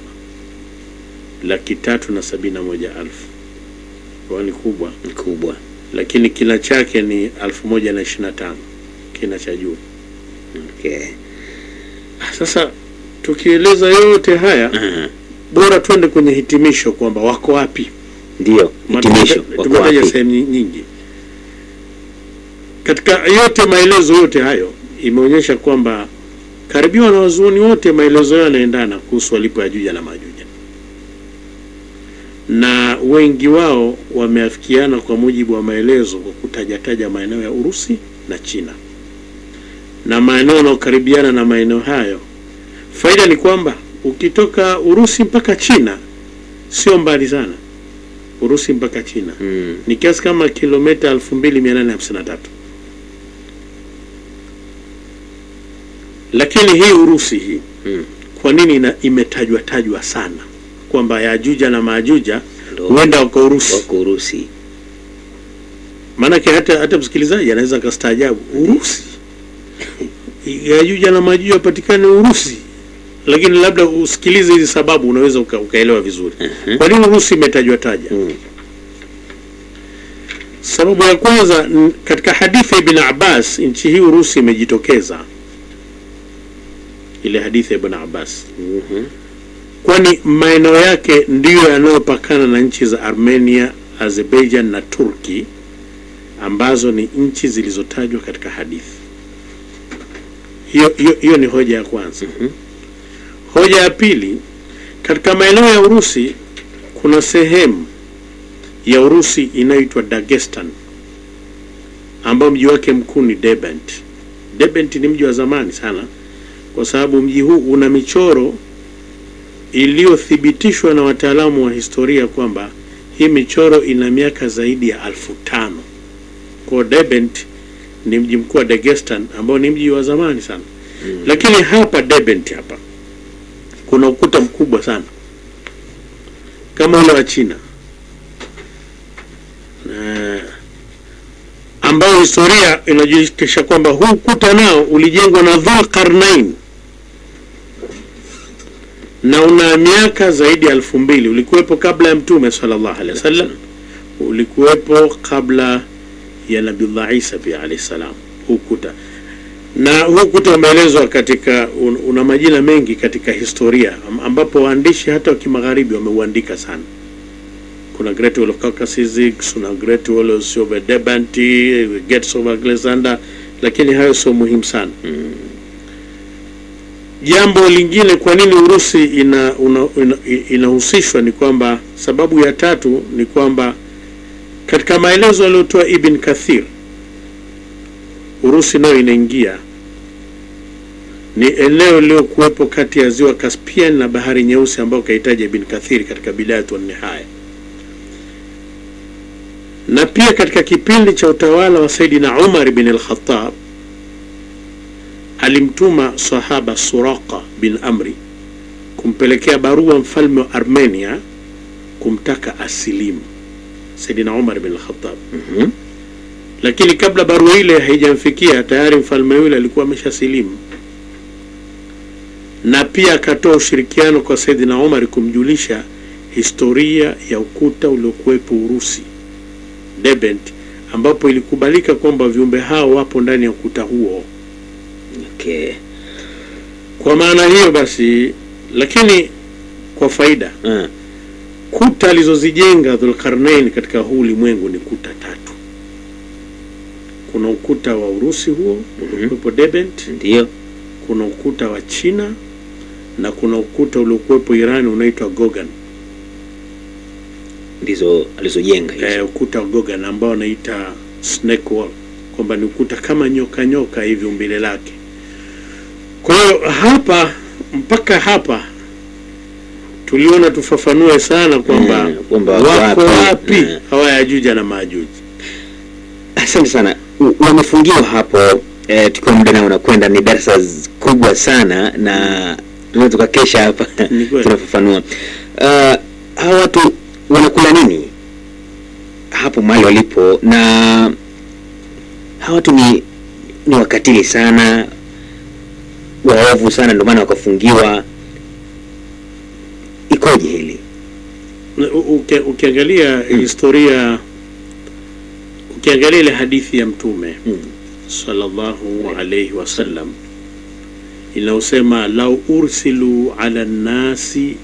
371,000. Ni kubwa. Lakini kina chake ni 1025 kina cha juu. Sasa tukieleza yote haya, bora twende kwenye hitimisho kwamba wako wapi. Ndio, hitimisho. Tumetaja sehemu nyingi. Katika yote maelezo yote hayo imeonyesha kwamba karibia wanawazuoni wote maelezo yao yanaendana kuhusu walipo Yajuja na Majuja, na wengi wao wameafikiana kwa mujibu wa maelezo kwa kutajataja maeneo ya Urusi na China na maeneo yanayokaribiana na maeneo hayo. Faida ni kwamba ukitoka Urusi mpaka China sio mbali sana. Urusi mpaka China ni kiasi kama kilomita 2853. Lakini hii Urusi hii kwa nini imetajwa sana kwamba Yajuja na Majuja huenda wako Urusi? Maanake hata msikilizaji anaweza kustaajabu, Urusi Yajuja na Majuja patikane Urusi, lakini labda usikilize hizi sababu unaweza ukaelewa vizuri kwa nini Urusi imetajwa. Sababu ya kwanza, katika hadithi ya Ibn Abbas nchi hii Urusi imejitokeza, ile hadithi ya Ibn Abbas, kwani maeneo yake ndiyo yanayopakana na nchi za Armenia, Azerbaijan na Turki ambazo ni nchi zilizotajwa katika hadithi hiyo. Ni hoja ya kwanza. Hoja ya pili, katika maeneo ya Urusi kuna sehemu ya Urusi inayoitwa Dagestan ambao mji wake mkuu ni Derbent. Derbent ni mji wa zamani sana kwa sababu mji huu una michoro iliyothibitishwa na wataalamu wa historia kwamba hii michoro ina miaka zaidi ya 1500. Kwa Derbent ni mji mkuu wa Dagestan ambao ni mji wa zamani sana. Lakini hapa Derbent hapa kuna ukuta mkubwa sana kama ule wa China, ambao historia inajulisha kwamba huu ukuta nao ulijengwa na Dhulqarnain na una miaka zaidi ya 2000. Ulikuwepo kabla ya Mtume sallallahu alaihi wasallam, ulikuwepo kabla ya Nabii Isa pia alayhi salam ukuta. Na huu ukuta umeelezwa katika una majina mengi katika historia, ambapo waandishi hata wa kimagharibi wameuandika sana. Kuna Great Wall of Caucasus, kuna Great Wall of Derbent, Gates of Alexander, lakini hayo sio muhimu sana. Jambo lingine kwa nini Urusi inahusishwa ni kwamba, sababu ya tatu ni kwamba katika maelezo aliyotoa Ibn Kathir, Urusi nayo inaingia, ni eneo lililokuwepo kati ya ziwa Caspian na bahari Nyeusi, ambao kaitaja Ibn Kathir katika Bidayatu wan-Nihaya. Na pia katika kipindi cha utawala wa Saidina Umar ibn al-Khattab alimtuma sahaba Suraqa bin Amri kumpelekea barua mfalme wa Armenia kumtaka asilimu Saidina Umar ibn al-Khattab. Lakini kabla barua ile haijamfikia, tayari mfalme yule alikuwa ameshasilimu. Na pia akatoa ushirikiano kwa Saidina Umar kumjulisha historia ya ukuta uliokuwepo Urusi Derbent, ambapo ilikubalika kwamba viumbe hao wapo ndani ya ukuta huo. Kwa maana hiyo basi, lakini kwa faida, kuta alizozijenga Dhulqarnain katika huu ulimwengu ni kuta 3. Kuna ukuta wa Urusi huo uliokuwepo Derbent, ndio. Kuna ukuta wa China na kuna ukuta uliokuwepo Iran unaitwa Gogan. Ndizo alizojenga hizo. Ukuta wa Gogan ambao anaita Snake Wall, kwamba ni ukuta kama nyoka hivi umbile lake. Kwa hiyo hapa mpaka hapa tuliona tufafanue sana kwamba wako wapi hawa Yajuj na Majuj. Asante sana. Wamefungiwa hapo, tukiwa muda nao unakwenda, ni darasa kubwa sana na tunaweza tukakesha hapa tunafafanua. Hawa watu wanakula nini hapo mahali walipo? Na hawa watu ni wakatili sana, waovu sana, ndio maana wakafungiwa. Ikoje hili? Ukiangalia historia, ukiangalia ile hadithi ya Mtume sallallahu alayhi wasallam inaosema, lau ursilu ala nasi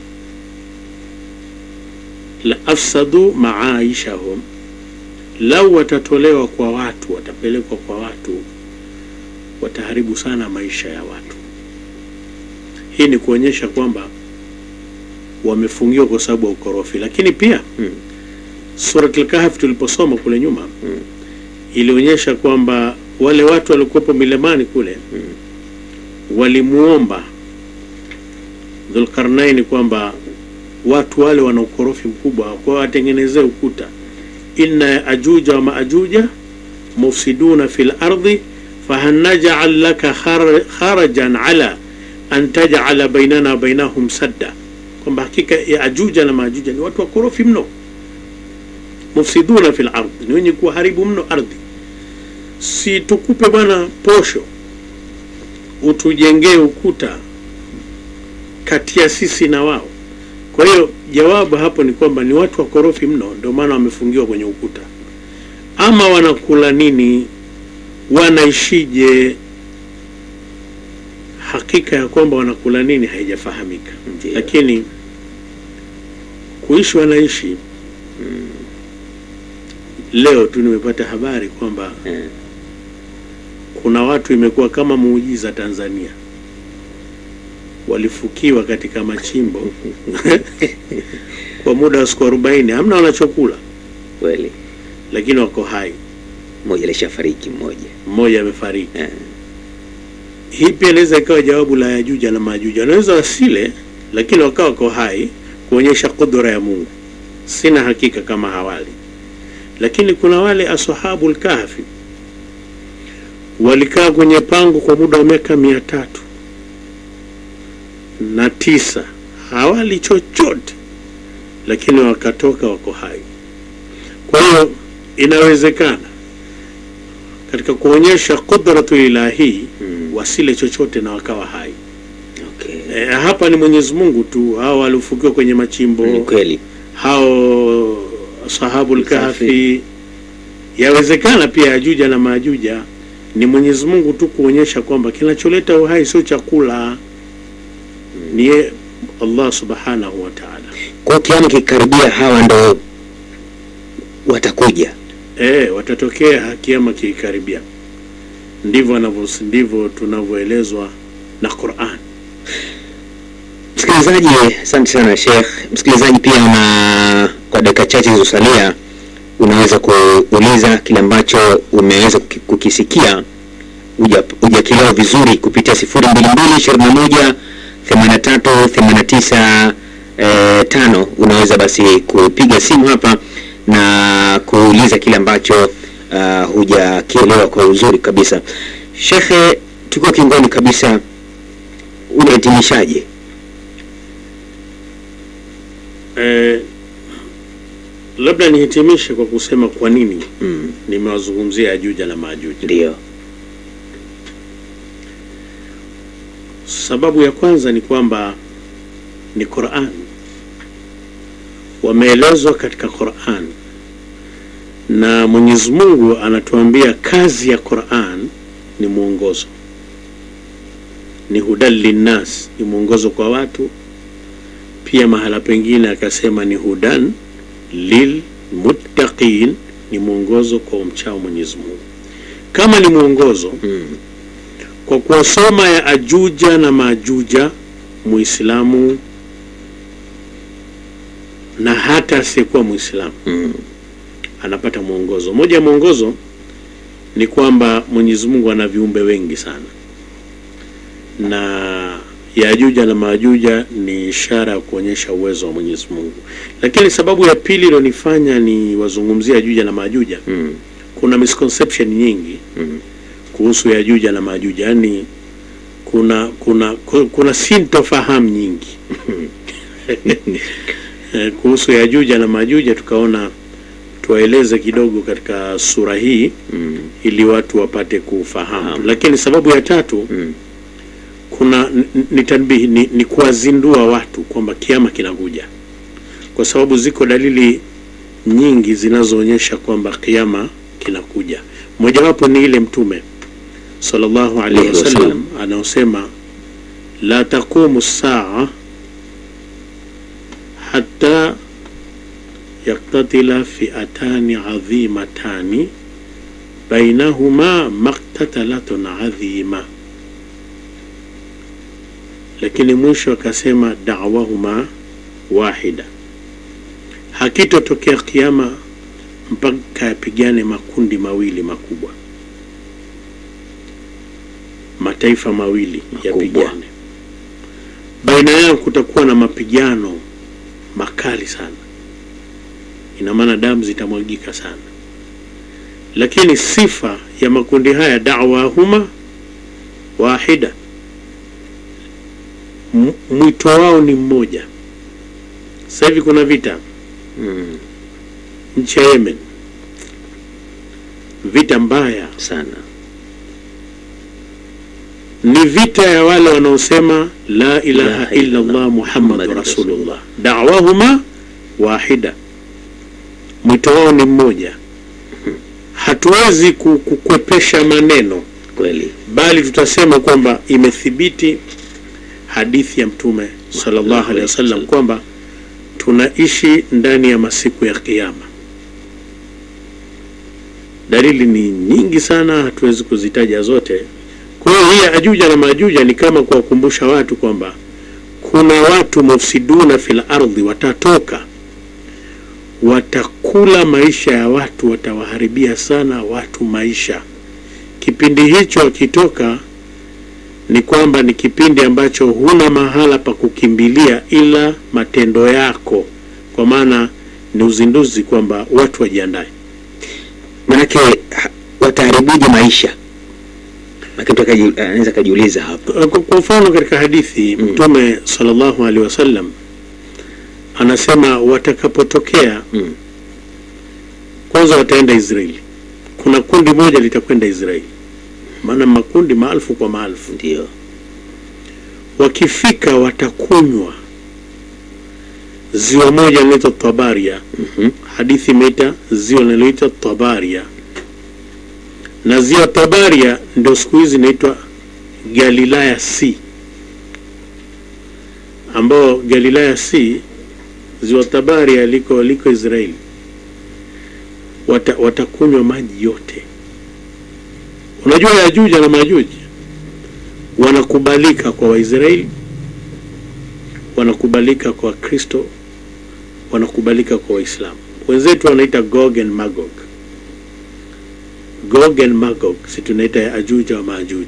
la afsadu ma'aishahum, lau watatolewa kwa watu, watapelekwa kwa watu, wataharibu sana maisha ya watu. Hii ni kuonyesha kwamba wamefungiwa kwa sababu ya ukorofi. Lakini pia Surat al-Kahf tuliposoma kule nyuma ilionyesha kwamba wale watu walikuwepo milemani kule walimuomba Dhulqarnain kwamba watu wale wana ukorofi mkubwa, kwa watengenezee ukuta. Inna ajuja wa maajuja mufsiduna fil ardi fahal naj'al laka kharajan ala an taj'ala bainana bainahum sadda, kwamba hakika ya ajuja na maajuja ni watu wakorofi mno. Mufsiduna fil ardi, ni wenye kuharibu mno ardhi. Si tukupe bwana posho utujengee ukuta kati ya sisi na wao? Kwa hiyo jawabu hapo ni kwamba ni watu wakorofi mno, ndio maana wamefungiwa kwenye ukuta. Ama wanakula nini, wanaishije, hakika ya kwamba wanakula nini haijafahamika. Lakini kuishi wanaishi. Leo tu nimepata habari kwamba kuna watu, imekuwa kama muujiza Tanzania, walifukiwa katika machimbo kwa muda wa siku 40, hamna wanachokula kweli, lakini wako hai. Mmoja alishafariki, mmoja amefariki. Hii pia inaweza ikawa jawabu la Yajuj na Majuj. Wanaweza wasile, lakini wakawa wako hai kuonyesha kudura ya Mungu. Sina hakika kama hawali, lakini kuna wale ashabul kahfi walikaa kwenye pango kwa muda wa miaka 309 hawali chochote, lakini wakatoka wako hai. Kwa hiyo inawezekana katika kuonyesha qudratu ilahi wasile chochote na wakawa hai. Okay. Hapa ni Mwenyezi Mungu tu. Hao walifukiwa kwenye machimbo, ni kweli, hao sahabul kahfi, yawezekana pia Yajuja na Majuja. Ni Mwenyezi Mungu tu kuonyesha kwamba kinacholeta uhai sio chakula, ni Allah subhanahu wa ta'ala. Kwa kiama kikaribia hawa ndo watakuja. Watatokea kiama kikaribia. Ndivyo tunavyoelezwa na Qur'an. Msikilizaji, asante sana Sheikh. Msikilizaji pia kwa dakika chache zilizosalia unaweza kuuliza kile ambacho umeweza kukisikia hujakielewa vizuri kupitia 02228389 unaweza basi kupiga simu hapa na kuuliza kile ambacho hujakielewa kwa uzuri kabisa. Sheikh, tuko kingoni kabisa, unahitimishaje? Labda nihitimishe kwa kusema kwa nini nimewazungumzia Yajuja na Majuja. Ndio. Sababu ya kwanza ni kwamba ni Qur'an. Wameelezwa katika Qur'an, na Mwenyezi Mungu anatuambia kazi ya Qur'an ni mwongozo, ni hudal linnas, ni mwongozo kwa watu. Pia mahala pengine akasema ni hudan lil muttaqin, ni mwongozo kwa umchao Mwenyezi Mungu. Kama ni mwongozo kwa kuwasoma ya Ajuja na Majuja, Muislamu na hata asiyekuwa Muislamu anapata mwongozo. Moja ya mwongozo ni kwamba Mwenyezi Mungu ana viumbe wengi sana, na Yajuja na Majuja ni ishara ya kuonyesha uwezo wa Mwenyezi Mungu. Lakini sababu ya pili iliyonifanya ni wazungumzia Yajuja na Majuja, kuna misconception nyingi kuhusu Yajuja na Majuja. Yani kuna sintofahamu nyingi kuhusu Yajuja na Majuja. Tukaona tuwaeleze kidogo katika sura hii ili watu wapate kufahamu. Lakini sababu ya tatu kuna ni tanbihi, ni kuwazindua watu kwamba kiama kinakuja, kwa sababu ziko dalili nyingi zinazoonyesha kwamba kiama kinakuja. Mojawapo ni ile Mtume sallallahu alaihi wasallam anaosema la taqumu saa hatta yaktatila fi'atani adhimatani bainahuma maqtatalatun adhima. Lakini mwisho akasema da'wahuma wahida, hakitotokea kiyama mpaka yapigane makundi mawili makubwa, mataifa mawili yapigane, baina yao kutakuwa na mapigano makali sana, ina maana damu zitamwagika sana. Lakini sifa ya makundi haya da'wahuma wahida, mwito wao ni mmoja. Sasa hivi kuna vita nchi ya Yemen, vita mbaya sana. Ni vita ya wale wanaosema la ilaha illa Allah Muhammadur Rasulullah. Da'wahuma wahida, mwito wao ni mmoja. Hatuwezi kukwepesha maneno Kweli, bali tutasema kwamba imethibiti hadithi ya Mtume sallallahu alaihi wasallam kwamba tunaishi ndani ya masiku ya kiyama. Dalili ni nyingi sana, hatuwezi kuzitaja zote. Kwa hiyo hii Ajuja na Majuja ni kama kuwakumbusha watu kwamba kuna watu mufsiduna fil ardhi watatoka, watakula maisha ya watu, watawaharibia sana watu maisha. Kipindi hicho wakitoka ni kwamba ni kipindi ambacho huna mahala pa kukimbilia ila matendo yako, kwa maana ni uzinduzi kwamba watu wajiandae. Manake wataharibuje maisha? Lakini anaweza kujiuliza hapo. Kwa mfano katika hadithi Mtume sallallahu alaihi wasallam anasema watakapotokea kwanza wataenda Israeli. Kuna kundi moja litakwenda Israeli. Maana makundi maelfu kwa maelfu. Ndio. Wakifika watakunywa ziwa moja linaloitwa Tabaria. Hadithi imeita ziwa linaloitwa Tabaria. Na ziwa Tabaria ndio siku hizi inaitwa Galilaya Sea. Ambao Galilaya Sea, ziwa Tabaria liko Israeli. Watakunywa maji yote. Unajua Yajuj na Majuj wanakubalika kwa Waisraeli, wanakubalika kwa Kristo, wanakubalika kwa Waislamu. Wenzetu wanaita Gog and Magog. Gog and Magog, si tunaita Yajuj na Majuj.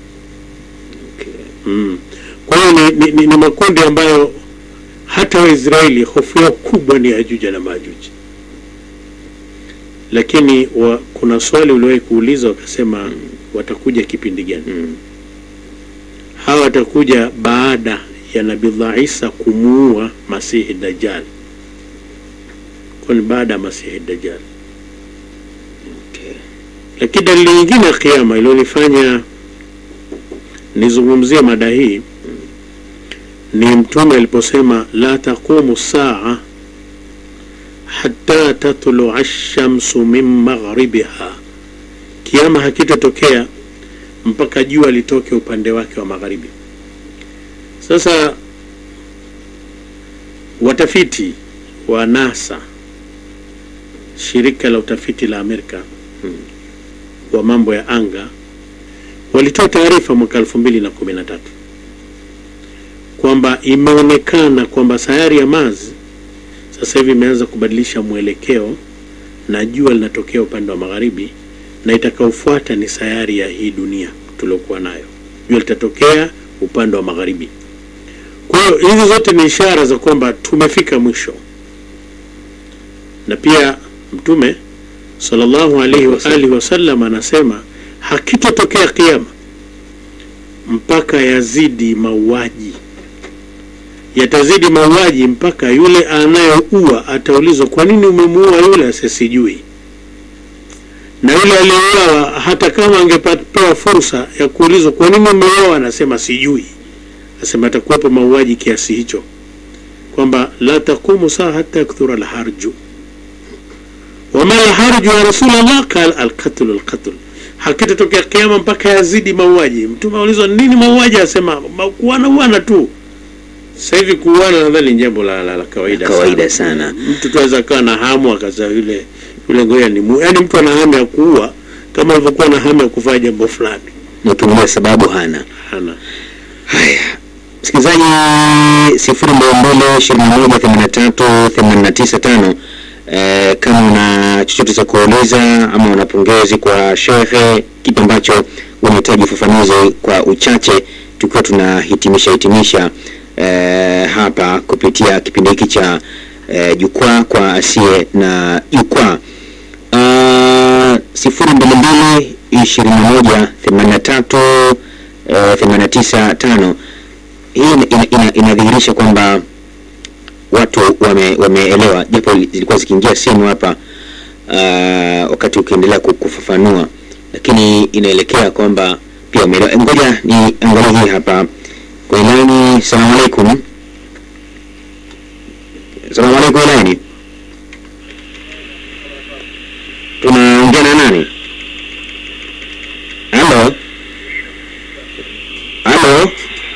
Okay. Kwa hiyo ni makundi ambayo hata Waisraeli hofu yao kubwa ni Yajuj na Majuj. Lakini kuna swali uliwahi kuuliza wakasema watakuja kipindi gani? Hawa watakuja baada ya Nabii Isa kumuua Masihi Dajjal. Kwa ni baada ya Masihi Dajjal. Okay. Lakini dalili nyingine ya kiyama iliyonifanya nizungumzie mada hii ni Mtume aliposema la taqumu saa hatta tatlu ash-shamsu min maghribiha, kiyama hakitatokea mpaka jua litoke upande wake wa magharibi. Sasa watafiti wa NASA, shirika la utafiti la Amerika wa mambo ya anga, walitoa taarifa mwaka 2013 kwamba imeonekana kwamba sayari ya Mars sasa hivi imeanza kubadilisha mwelekeo na jua linatokea upande wa magharibi, na itakaofuata ni sayari ya hii dunia tuliokuwa nayo. Jua litatokea upande wa magharibi. Kwa hiyo hizi zote ni ishara za kwamba tumefika mwisho. Na pia Mtume sallallahu alaihi wa alihi wasallam anasema hakitotokea kiyama mpaka yazidi mauaji. Yatazidi mauaji mpaka yule anayeua ataulizwa kwa nini umemuua yule, asisijui. Na yule aliyeuawa hata kama angepewa fursa ya kuulizwa kwa nini umeua, anasema sijui. Anasema atakuwepo mauaji kiasi hicho kwamba la taqumu saa hatta yakthura al-harju. Wama al-harju ya Rasulullah qala al-qatl al-qatl. Hakitatokea kiyama mpaka yazidi mauaji. Mtume aulizwa nini mauaji, asema kuuana tu. Sasa hivi kuuana nadhani jambo la kawaida sana. Mtu tuweza kuwa na hamu akaza yule ngoja ni yaani mtu ana hamu ya kuua kama alivyokuwa na hamu ya kufanya jambo fulani. Na kwa sababu hana. Haya. Msikilizaji 0221838995 kama una chochote cha kuuliza ama una pongezi kwa shekhe, kitu ambacho unahitaji ufafanuzi kwa uchache, tukiwa tunahitimisha hapa kupitia kipindi hiki cha jukwaa kwa asiye na jukwaa. 0221838995. Hii inadhihirisha kwamba watu wameelewa, japo zilikuwa zikiingia simu hapa wakati ukiendelea kufafanua, lakini inaelekea kwamba pia umeelewa. Ngoja ni angalie hapa kwa ilani. Asalamu alaykum. Asalamu alaykum ilani. Tunaongea na nani? Halo? Halo?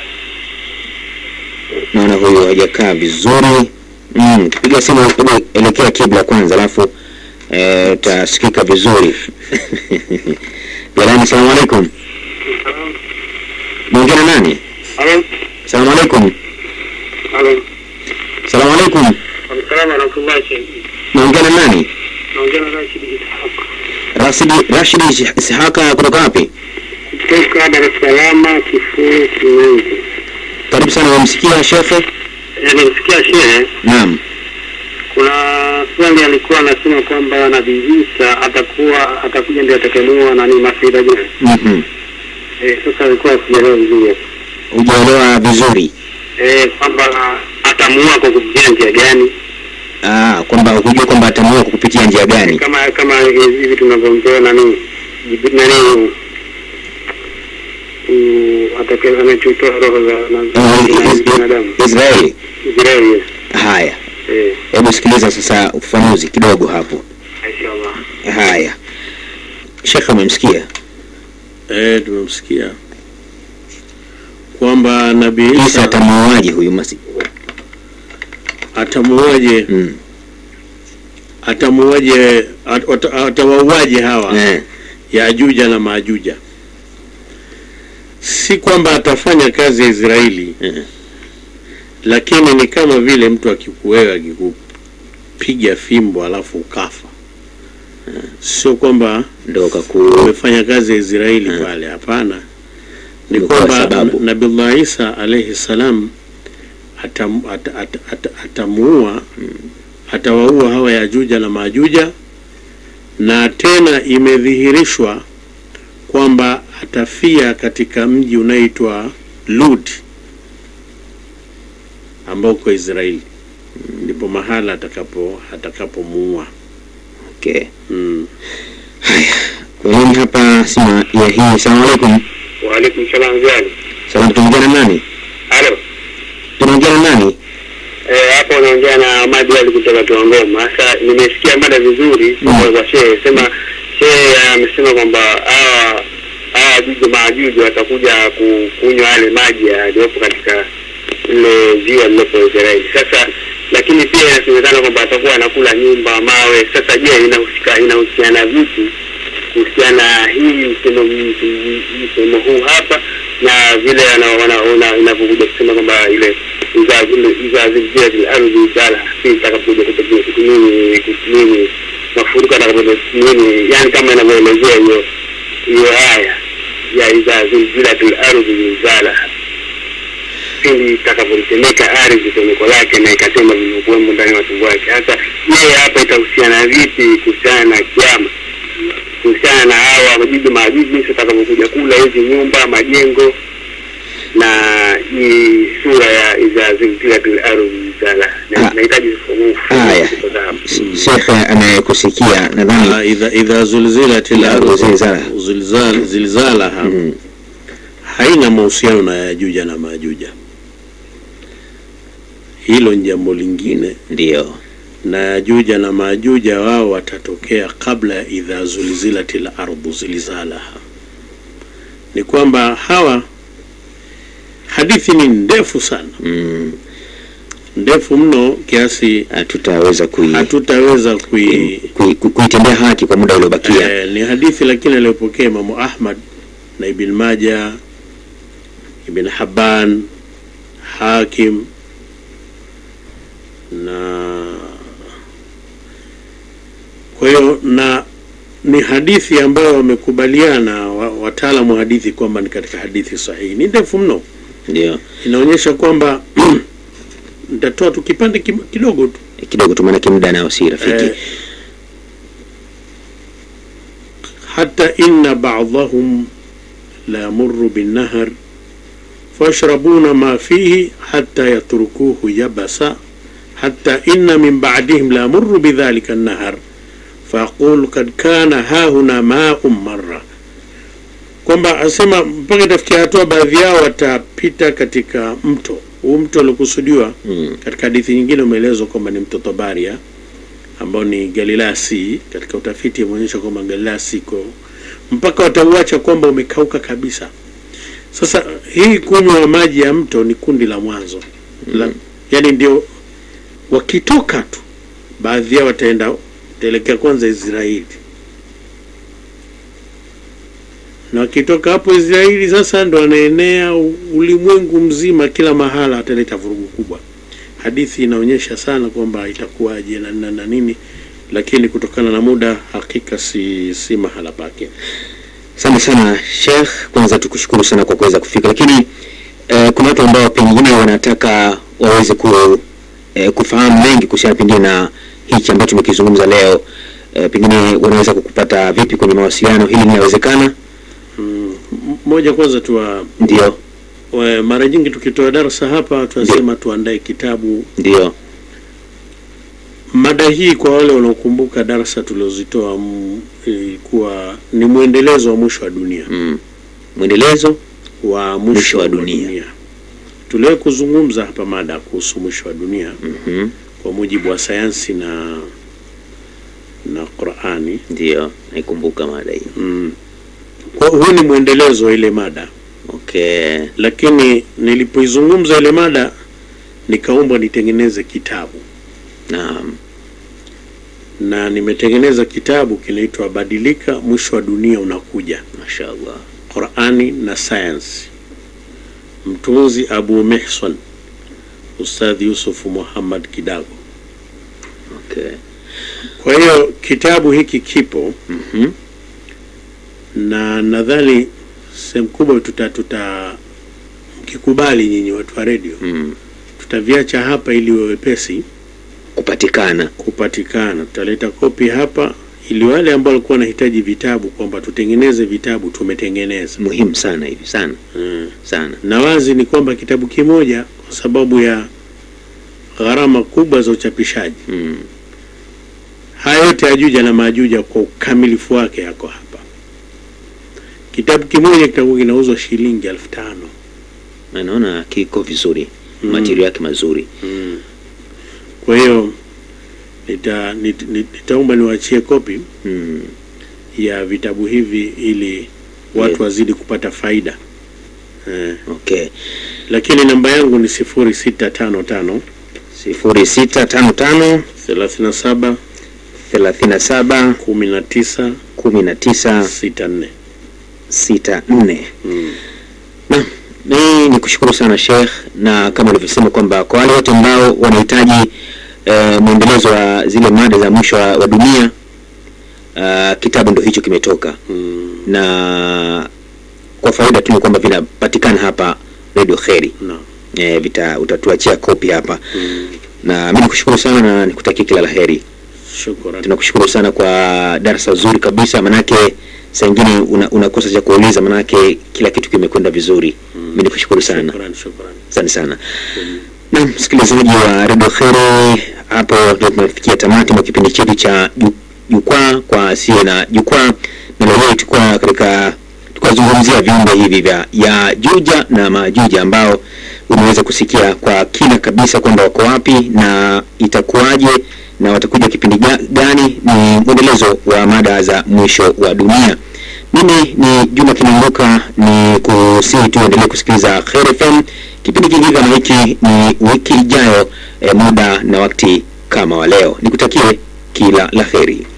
Naona huyo hajakaa vizuri. Kipiga simu elekea kibla kwanza, alafu utasikika vizuri. Ilani, asalamu alaykum. Naongea na nani? Halo. Asalamu alaykum. Halo. Asalamu alaykum. Assalamu alaykum. Naongea na nani? Naongea na Rashid Ishaq. Rashid Ishaq kutoka wapi? kutoka Dar es Salaam Kifuru Kinyanzi. Karibu sana, umemsikia Sheikh? Nimesikia Sheikh. Naam. Kuna swali alikuwa anasema kwamba Nabii Isa atakuja ndio atakemua nani Masih Dajjal. Sasa alikuwa sijaelewa vizuri. Hujaelewa vizuri? Kwamba atamuua kwa kupitia njia gani? Kwamba hujua kwamba atamuua kwa kupitia njia gani? Kama hivi tunavyoongea nani anachukua roho za binadamu. Israeli. Yes. Haya. Hebu sikiliza sasa ufafanuzi kidogo hapo. Inshallah. Haya. Sheikh umemsikia? Tumemsikia kwamba Nabii Isa atamuaje huyu Masih? Atamuaje? Atawauaje hawa Yajuja na Majuja? Si kwamba atafanya kazi ya Israeli, lakini ni kama vile mtu akikupiga fimbo alafu ukafa. Sio kwamba ndio umefanya kazi ya Israeli pale, hapana. Ni kwamba Nabii Isa alayhi salam atawaua hawa Yajuja na Majuja, na tena imedhihirishwa kwamba atafia katika mji unaitwa Lud ambao kwa Israeli. Ndipo mahala atakapomuua. Okay. Haya. Kwa hiyo hapa sima ya hii. Asalamu alaykum. Wa alaykum salaam zali. Salamu, tunaongea na nani? Halo. Tunaongea na nani? Hapo naongea na Ahmad Ali kutoka Tuangoma. Sasa nimesikia mada vizuri kwa Sheikh. Sema Sheikh amesema kwamba hawa Yajuja Majuja watakuja kunywa yale maji yaliyopo katika ile ziwa lilopo Israeli. Sasa lakini pia inasemekana kwamba atakuwa anakula nyumba, mawe. Sasa je, inahusiana vipi kuhusiana hii msemo huu hapa na vile inavyokuja kusema kwamba ile iza zilzila al-ardhi zala itakapokuja kutumini mafuriko atakapokuja nini, yani kama inavyoelezea hiyo aya ya iza zilzila al-ardhi zala, pindi itakapotemeka ardhi temeko lake na ikasema vilivyokuwemo ndani ya watu wake. Sasa yeye hapa itahusiana vipi kuhusiana na kiyama, kuhusiana na hawa Yajuja Majuja itakapokuja kula hizi nyumba, majengo, na hii sura ya iza zilzilatil ardhi zala? Nahitaji ufafanuzi. Haya. Sheikh anayekusikia nadhani idha zulzilatil ardhi zilzalaha haina mahusiano na Yajuja na Majuja. Hilo ni jambo lingine. Ndio. Na Yajuja na Majuja wao watatokea kabla ya idha zulzilatil ardhi zilzalaha. Ni kwamba hawa, hadithi ni ndefu sana. Ndefu mno kiasi hatutaweza kuitendea haki kwa muda uliobakia. Ni hadithi lakini aliyopokea Imam Ahmad na Ibn Majah, Ibn Habban, Hakim, na kwa hiyo na ni hadithi ambayo wamekubaliana wataalamu wa hadithi kwamba ni katika hadithi sahihi. Ni ndefu mno. Ndio. Inaonyesha kwamba nitatoa tu kipande kidogo tu maana muda nao si rafiki. Hatta inna ba'dahum la yamurru bin nahr fashrabuna ma fihi hatta yatrukuhu yabasa hatta inna min ba'dihim la yamurru bidhalika an-nahr faqul kad kana hahuna ma'un marra. Kwamba asema mpaka itafikia hatua baadhi yao watapita katika mto. Huu mto uliokusudiwa katika hadithi nyingine umeelezwa kwamba ni mto Tabaria ambao ni Galilea Sea. Katika utafiti umeonyesha kwamba Galilea Sea mpaka watauacha kwamba umekauka kabisa. Sasa hii kunywa maji ya mto ni kundi la mwanzo. Yani ndio wakitoka tu baadhi yao wataelekea kwanza Israeli. Na wakitoka hapo Israeli sasa ndo anaenea ulimwengu mzima, kila mahala ataleta vurugu kubwa. Hadithi inaonyesha sana kwamba itakuwaje na nini, lakini kutokana na muda hakika si mahala pake. Asante sana Sheikh, kwanza tukushukuru sana kwa kuweza kufika, lakini kuna watu ambao pengine wanataka waweze kufahamu mengi kuhusiana pengine na hichi ambacho tumekizungumza leo. Pengine wanaweza kukupata vipi kwenye mawasiliano, hili linawezekana? Moja kwanza ndio mara nyingi tukitoa darasa hapa tunasema tuandae kitabu. Ndio. Mada hii kwa wale wanaokumbuka darasa tulizozitoa ilikuwa ni muendelezo wa mwisho wa dunia. Muendelezo wa mwisho wa dunia. Tuliwahi kuzungumza hapa mada kuhusu mwisho wa dunia. Kwa mujibu wa sayansi na Qur'ani. Ndio, naikumbuka mada hii. Kwa huu ni muendelezo wa ile mada. Okay. Lakini nilipoizungumza ile mada nikaomba nitengeneze kitabu. Naam. Na nimetengeneza kitabu kinaitwa Badilika, Mwisho wa Dunia Unakuja. Mashaallah. Qur'ani na sayansi. Mtunzi Abu Mihsan, Ustadh Yusuf Muhammad Kidago. Okay. Kwa hiyo kitabu hiki kipo. Na nadhani sehemu kubwa mkikubali nyinyi watu wa radio, tutaviacha hapa ili wepesi kupatikana. Tutaleta kopi hapa ili wale ambao walikuwa wanahitaji vitabu kwamba tutengeneze vitabu, tumetengeneza. Muhimu sana hivi sana. Sana. Na wazi ni kwamba kitabu kimoja kwa sababu ya gharama kubwa za uchapishaji. Haya yote Yajuja na Majuja kwa ukamilifu wake yako hapa. Kitabu kimoja kitakuwa kinauzwa shilingi 5,000. Naona kiko vizuri. Material yake mazuri. Kwa hiyo nitaomba niwaachie kopi ya vitabu hivi ili watu wazidi kupata faida. Okay. Lakini namba yangu ni 0655 37 19 64. Mimi nikushukuru sana Sheikh, na kama ulivyosema kwamba kwa wale wote ambao wanahitaji muendelezo wa zile mada za mwisho wa dunia, kitabu ndio hicho kimetoka. Na kwa faida tu ni kwamba vinapatikana hapa Radio Kheri. Utatuachia kopi hapa. Na mimi nikushukuru sana na nikutakia kila laheri. Shukrani. Tunakushukuru sana kwa darasa zuri kabisa, manake saa nyingine unakosa cha kuuliza, manake kila kitu kimekwenda vizuri. Mimi nikushukuru sana. Shukrani. Asante sana. Na msikilizaji wa Radio Kheri, hapo ndio tumefikia tamati mwa kipindi chetu cha jukwaa kwa asiye na jukwaa. Na leo tukazungumzia viumbe hivi vya Yajuja na Majuja ambao unaweza kusikia kwa kina kabisa kwamba wako wapi na itakuwaje na watakuja kipindi gani. Ni mwendelezo wa mada za mwisho wa dunia. Mimi ni Juma Kinanguka, ni kusihi tu endelee kusikiliza Kheri FM. Kipindi kingine kama hiki ni wiki ijayo, muda na wakati kama wa leo. Nikutakie kila laheri.